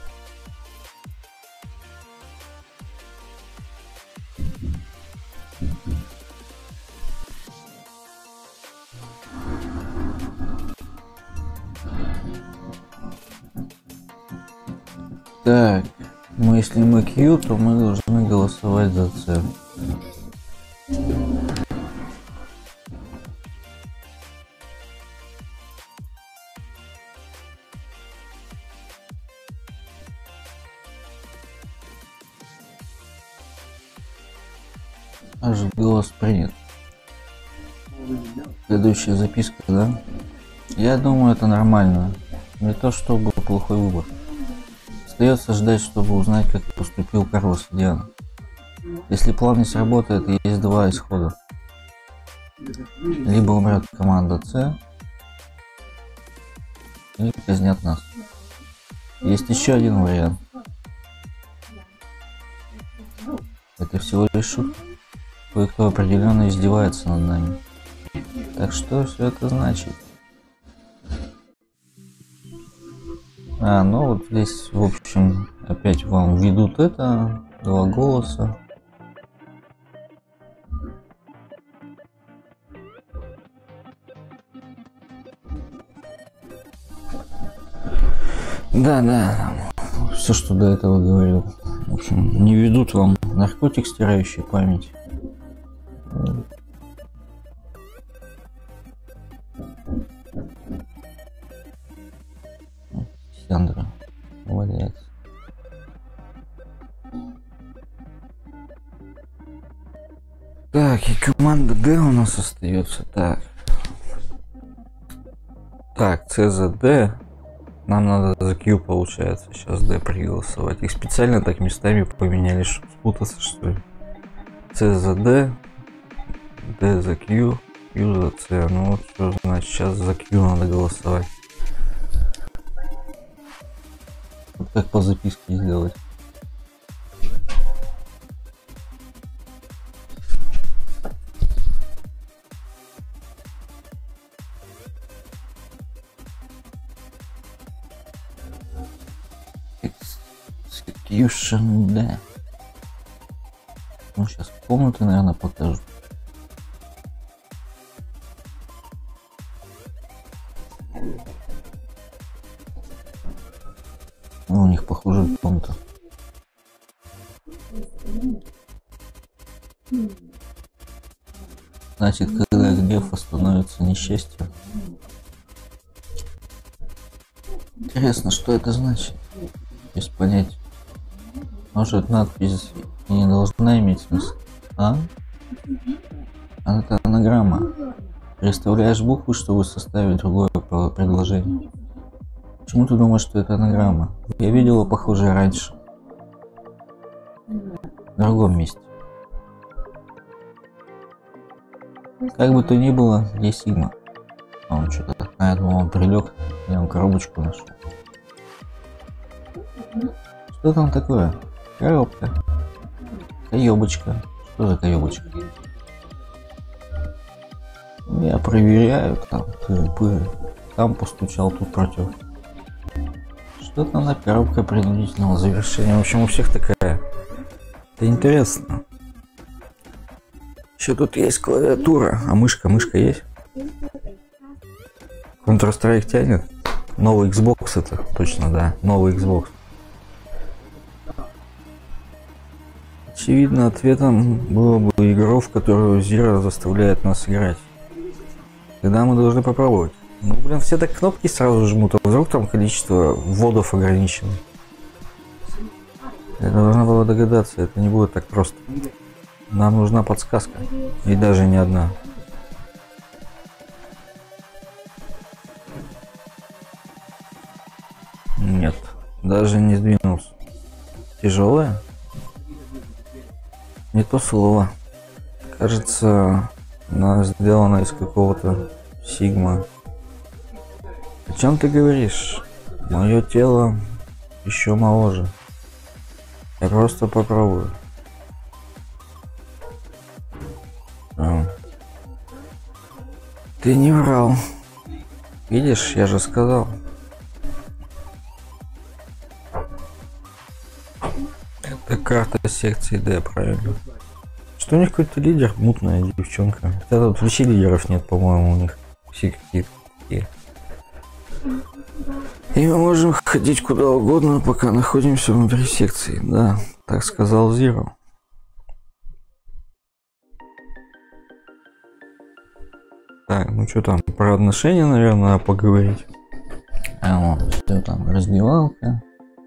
Так, ну если мы Q, то мы должны голосовать за С. Аж голос принят. Следующая записка, да? Я думаю, это нормально. Не то чтобы плохой выбор. Остается ждать, чтобы узнать, как поступил Карлос и Диана. Если план не сработает, есть два исхода. Либо умрет команда С, или казнят нас. Есть еще один вариант. Это всего лишь шутка. Кое-кто определенно издевается над нами. Так что все это значит? А, ну вот здесь, в общем, опять вам ведут это, два голоса. Да, да, все, что до этого говорил. В общем, не ведут вам наркотик, стирающий память. Сандра, молодец. Так, и команда Д у нас остается. Так. Так, С за Д. Нам надо за Q, получается, сейчас D проголосовать. Их специально так местами поменяли, чтобы спутаться, что ли. С за D, D за Q, Q за C. Ну вот что значит, сейчас за Q надо голосовать. Вот как по записке сделать. Execution, да. Ну, сейчас комнаты, наверное, покажу. Ну, у них похоже комната. Значит, когда гнев становится несчастьем. Интересно, что это значит? Без понятия. Может, надпись не должна иметь смысл? А? А это анаграмма. Переставляешь буквы, чтобы составить другое предложение. Почему ты думаешь, что это анаграмма? Я видела похожее раньше. В другом месте. Как бы то ни было, где Сигма? А он что-то... А, я думал, он прилег, я он коробочку нашел. Что там такое? Коробка. Каёбочка. Что за каёбочка? Я проверяю, там, пыры-пыры. Там постучал, тут против. Что там на коробка принудительного завершения? В общем, у всех такая. Это интересно. Еще тут есть клавиатура. А мышка, мышка есть? Counter-Strike тянет? Новый Xbox это, точно, да. Новый Xbox. Очевидно, ответом было бы игру, в которую Zero заставляет нас играть. Когда мы должны попробовать. Ну, блин, все так кнопки сразу жмут, а вдруг там количество вводов ограничено. Я должна была догадаться, это не будет так просто. Нам нужна подсказка. И даже не одна. Нет, даже не сдвинулся. Тяжелая? Не то слово. Кажется, она сделана из какого-то сигма. О чем ты говоришь? Мое тело еще моложе. Я просто попробую. А. Ты не врал. Видишь, я же сказал. Это карта секции D, правильно. Что у них какой-то лидер? Мутная девчонка. Хотя тут вообще лидеров нет, по-моему, у них. Все какие-то такие. И мы можем ходить куда угодно, пока находимся внутри секции. Да, так сказал Zero. Так, ну что там, про отношения, наверное, надо поговорить. А вот, что там, раздевалка.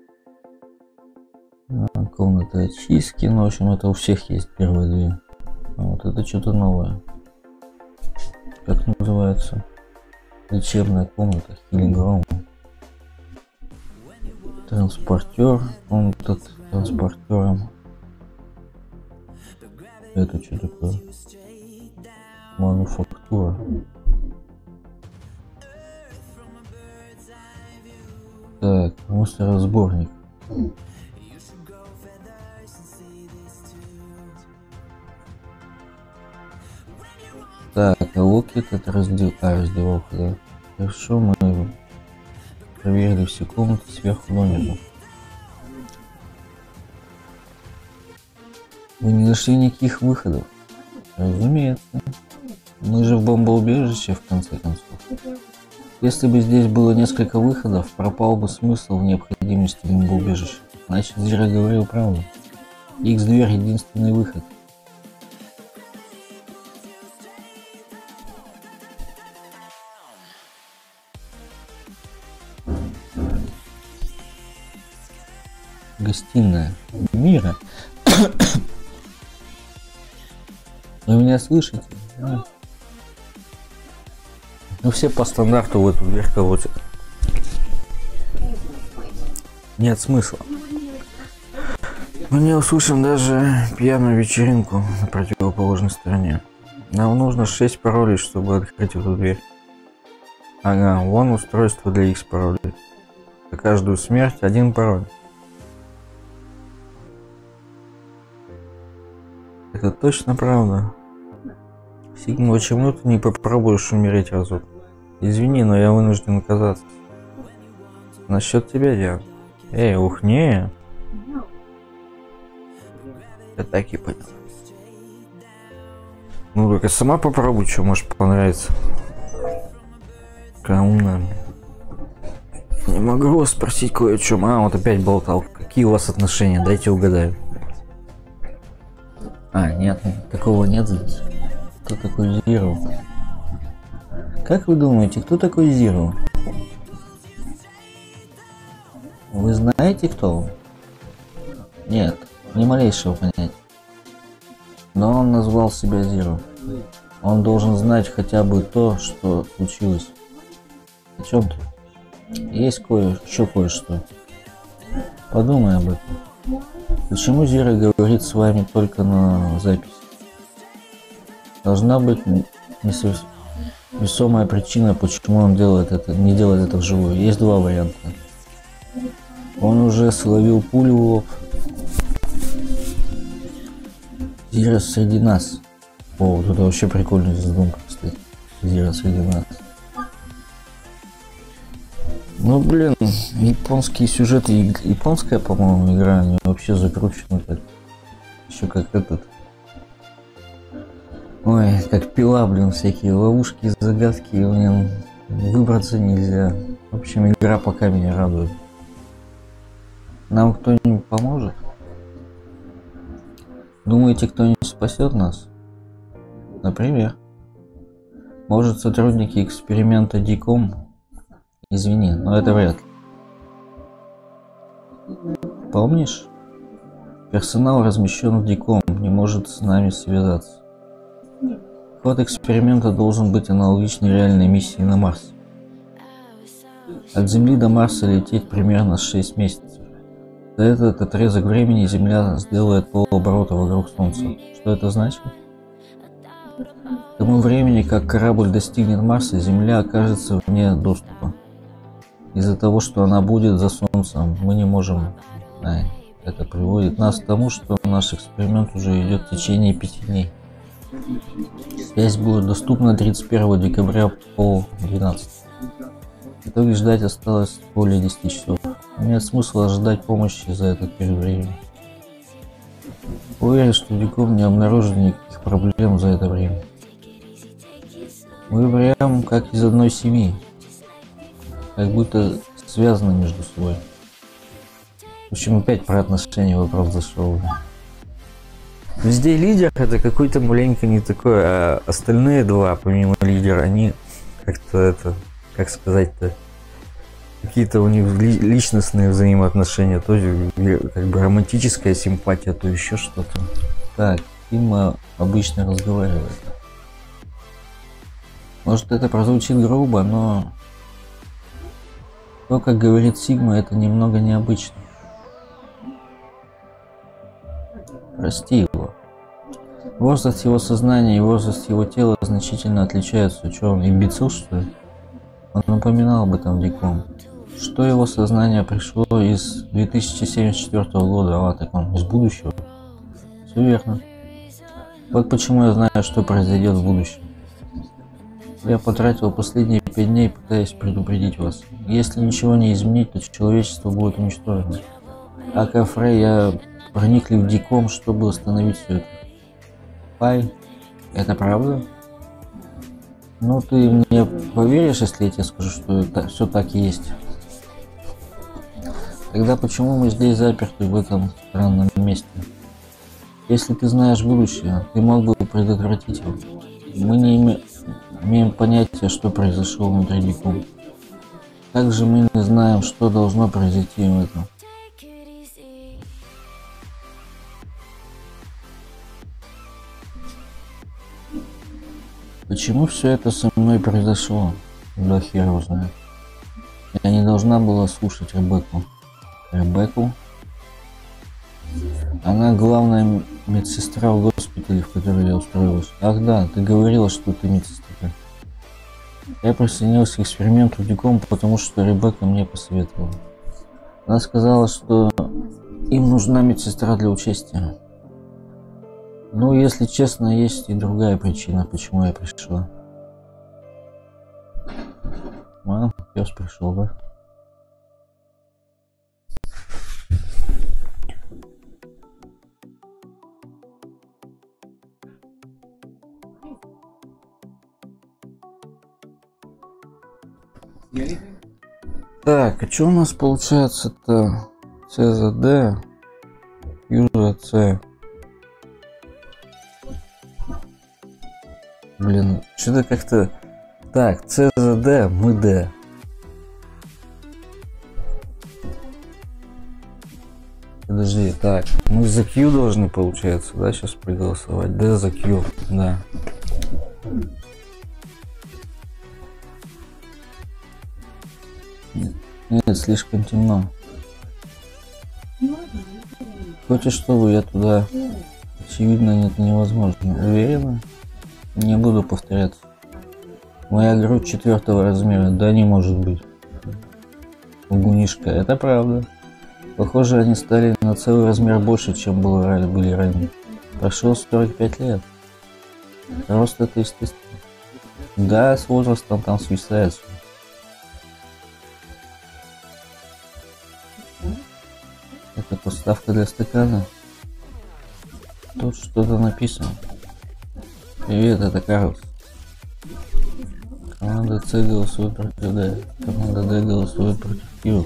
Комната очистки, ну, в общем, это у всех есть первые две. А вот это что-то новое. Как называется? Лечебная комната, healing room. Транспортер, комната с транспортером. Это что такое? Мануфактура. Так, мусоросборник. Так, а локет это раздел... А, раздевалка, да. Хорошо, мы проверили все комнаты сверху донизу. Вы не нашли никаких выходов? Разумеется. Мы же в бомбоубежище, в конце концов. Если бы здесь было несколько выходов, пропал бы смысл в необходимости бомбоубежища. Значит, Зира говорил правду. Икс-дверь — единственный выход. Гостиная мира. Вы меня слышите? А? Ну все по стандарту в эту дверь колотят. Нет смысла. Мы не услышим даже пьяную вечеринку на противоположной стороне. Нам нужно шесть паролей, чтобы открыть эту дверь. Ага, вон устройство для X паролей. За каждую смерть один пароль. Это точно правда. Сигма, почему ты не попробуешь умереть разок? Извини, но я вынужден отказаться. Насчет тебя, Диан. Эй, ух, не. Я так и понял. Ну только сама попробуй, что может понравиться. Каумна. Не могу вас спросить кое о чем. А, вот опять болтал. Какие у вас отношения? Дайте угадаю. А, нет, такого нет здесь. Кто такой Зиру? Как вы думаете, кто такой Зиру? Вы знаете, кто он? Нет, ни малейшего понятия. Но он назвал себя Зиру. Он должен знать хотя бы то, что случилось. О чем ты? Есть кое еще кое-что. Подумай об этом. Почему Зира говорит с вами только на запись? Должна быть весомая причина, почему он делает это, не делает это вживую. Есть два варианта. Он уже словил пулю в лоб. Зира среди нас. О, тут вообще прикольная задумка, кстати. Зира среди нас. Ну блин, японские сюжеты, японская, по-моему, игра, они вообще закручены так. Еще как этот. Ой, как пила, блин, всякие ловушки, загадки, блин, выбраться нельзя. В общем, игра пока меня радует. Нам кто-нибудь поможет? Думаете, кто-нибудь спасет нас? Например. Может, сотрудники эксперимента Диком? Извини, но это вряд ли. Помнишь? Персонал размещен в Диком, не может с нами связаться. Ход эксперимента должен быть аналогичной реальной миссии на Марс. От Земли до Марса лететь примерно шесть месяцев. За этот отрезок времени Земля сделает полоборота вокруг Солнца. Что это значит? К тому времени, как корабль достигнет Марса, Земля окажется вне доступа. Из-за того, что она будет за Солнцем, мы не можем... Ай, это приводит нас к тому, что наш эксперимент уже идет в течение пяти дней. Связь будет доступна тридцать первого декабря по двенадцать. В итоге ждать осталось более десяти часов. Нет смысла ждать помощи за этот период времени. Уверен, что Диком не обнаружили никаких проблем за это время. Мы прям как из одной семьи. Как будто связаны между собой. В общем, опять про отношения вопрос зашел. Везде лидер это какой-то маленько не такой, а остальные два, помимо лидера, они как-то это, как сказать-то, какие-то у них личностные взаимоотношения, то как бы романтическая симпатия, то еще что-то. Так, Сигма обычно разговаривает. Может, это прозвучит грубо, но то, как говорит Сигма, это немного необычно. Прости его. Возраст его сознания и возраст его тела значительно отличаются. Что, он имбецил, что ли? Он напоминал об этом Диком. Что его сознание пришло из две тысячи семьдесят четвёртого года, а так он из будущего. Все верно. Вот почему я знаю, что произойдет в будущем. Я потратил последние пять дней, пытаясь предупредить вас. Если ничего не изменить, то человечество будет уничтожено. Ака Фрейя проникли в Диком, чтобы остановить все это. Пай, это правда? Ну ты мне поверишь, если я тебе скажу, что это все так и есть? Тогда почему мы здесь заперты в этом странном месте? Если ты знаешь будущее, ты мог бы предотвратить его. Мы не име... имеем понятия, что произошло внутри Диком. Также мы не знаем, что должно произойти в этом. Почему все это со мной произошло? Да хер его знает. Я не должна была слушать Ребекку. Ребекку? Она главная медсестра в госпитале, в который я устроилась. Ах да, ты говорила, что ты медсестра. Я присоединился к эксперименту Диком, потому что Ребекка мне посоветовала. Она сказала, что им нужна медсестра для участия. Ну, если честно, есть и другая причина, почему я пришла. А, пес пришел, да? Так, а что у нас получается-то? С за Д, Q за С. Блин, что-то как-то... Так, С за Д, мы Д. Подожди, так, мы за Q должны, получается, да, сейчас проголосовать. Д за Q, да. Нет, слишком темно. Хочешь, чтобы я туда? Очевидно, нет, невозможно. Уверена? Не буду повторяться. Моя грудь четвертого размера, да не может быть. Угунишка, это правда. Похоже, они стали на целый размер больше, чем было, были ранее. Прошло сорок пять лет. Рост это естественно. Да, с возрастом там свисает. Это подставка для стакана. Тут что-то написано. Привет, это Карлос. Команда С голосует против Д. Команда Д голосует против Q.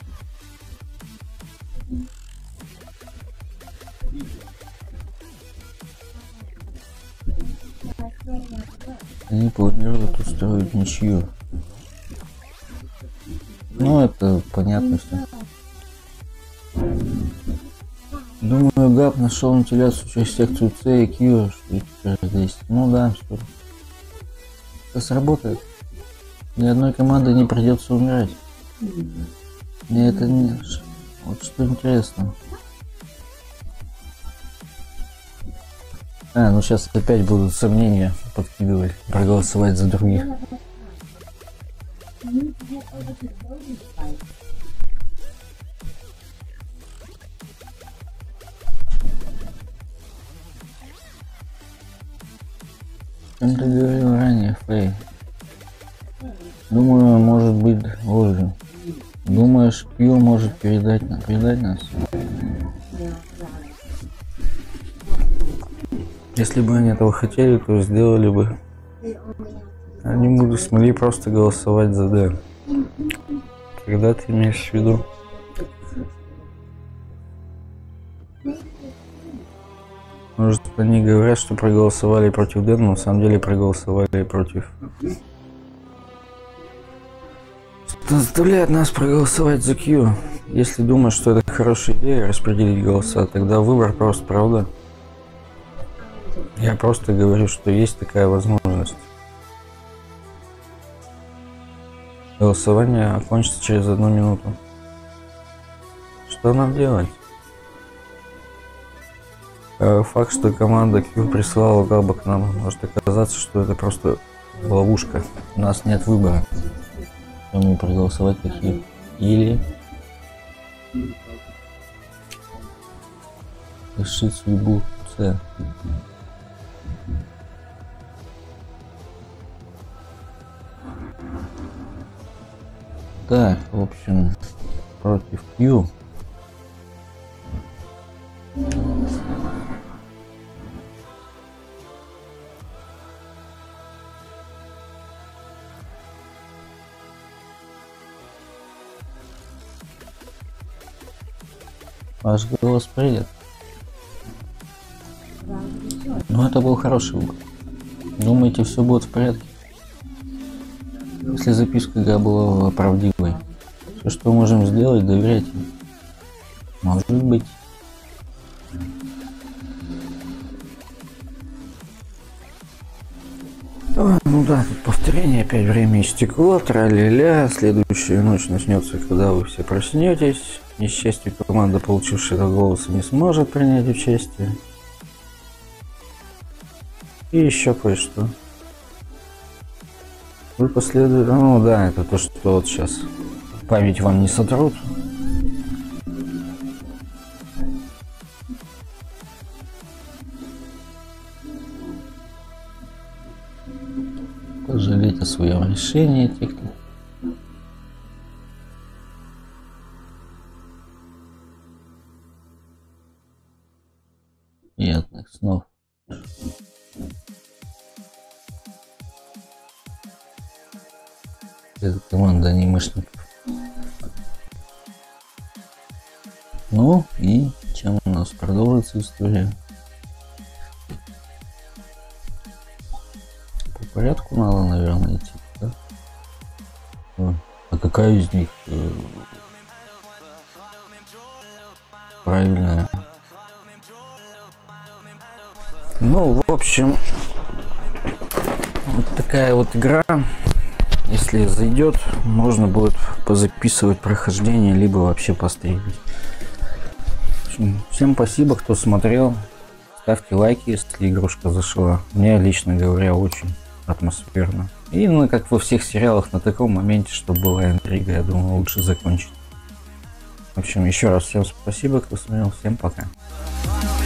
Они планируют устроить ничью. Ну, это понятно все. Думаю, Габ нашел вентиляцию через секцию С и Q, что теперь здесь. Ну да, что это сработает. Ни одной команды не придется умирать. Мне это не... Вот что интересно. А, ну сейчас опять будут сомнения подкидывать, проголосовать за других. Чем ты говорил ранее, Фрей? Думаю, может быть ложью. Думаешь, Q может передать, передать нас? Если бы они этого хотели, то сделали бы. Они будут смогли просто голосовать за Д. Когда ты имеешь в виду? Может, они говорят, что проголосовали против Д, но на самом деле проголосовали против. Что заставляет нас проголосовать за Q? Если думаешь, что это хорошая идея распределить голоса, тогда выбор прост, правда? Я просто говорю, что есть такая возможность. Голосование окончится через одну минуту. Что нам делать? Факт, что команда Q прислала Габа к нам, может оказаться, что это просто ловушка. У нас нет выбора. Кроме проголосовать какие. Или решить судьбу С. Так, в общем, против Q. Ваш голос привет. Ну, это был хороший выбор. Думаете, все будет в порядке? Если записка игра была правдивой, все, что мы можем сделать, доверять им. Может быть. О, ну да, тут повторение, опять время истекло, тра-ля-ля, следующая ночь начнется, когда вы все проснетесь. К несчастью, команда, получившая этот голос, не сможет принять участие. И еще кое-что. Вы последуете... Ну да, это то, что вот сейчас память вам не сотрут. Пожалеть о своем решении, тех, кто... Приятных снов. Это команда анимешников. Ну и чем у нас продолжится история? По порядку надо, наверное, идти, да? А какая из них э, правильная? Ну, в общем, вот такая вот игра. Если зайдет, можно будет позаписывать прохождение, либо вообще постримить. В общем, всем спасибо, кто смотрел. Ставьте лайки, если игрушка зашла. Мне, лично говоря, очень атмосферно. И, ну, как во всех сериалах, на таком моменте, чтобы была интрига, я думаю, лучше закончить. В общем, еще раз всем спасибо, кто смотрел. Всем пока.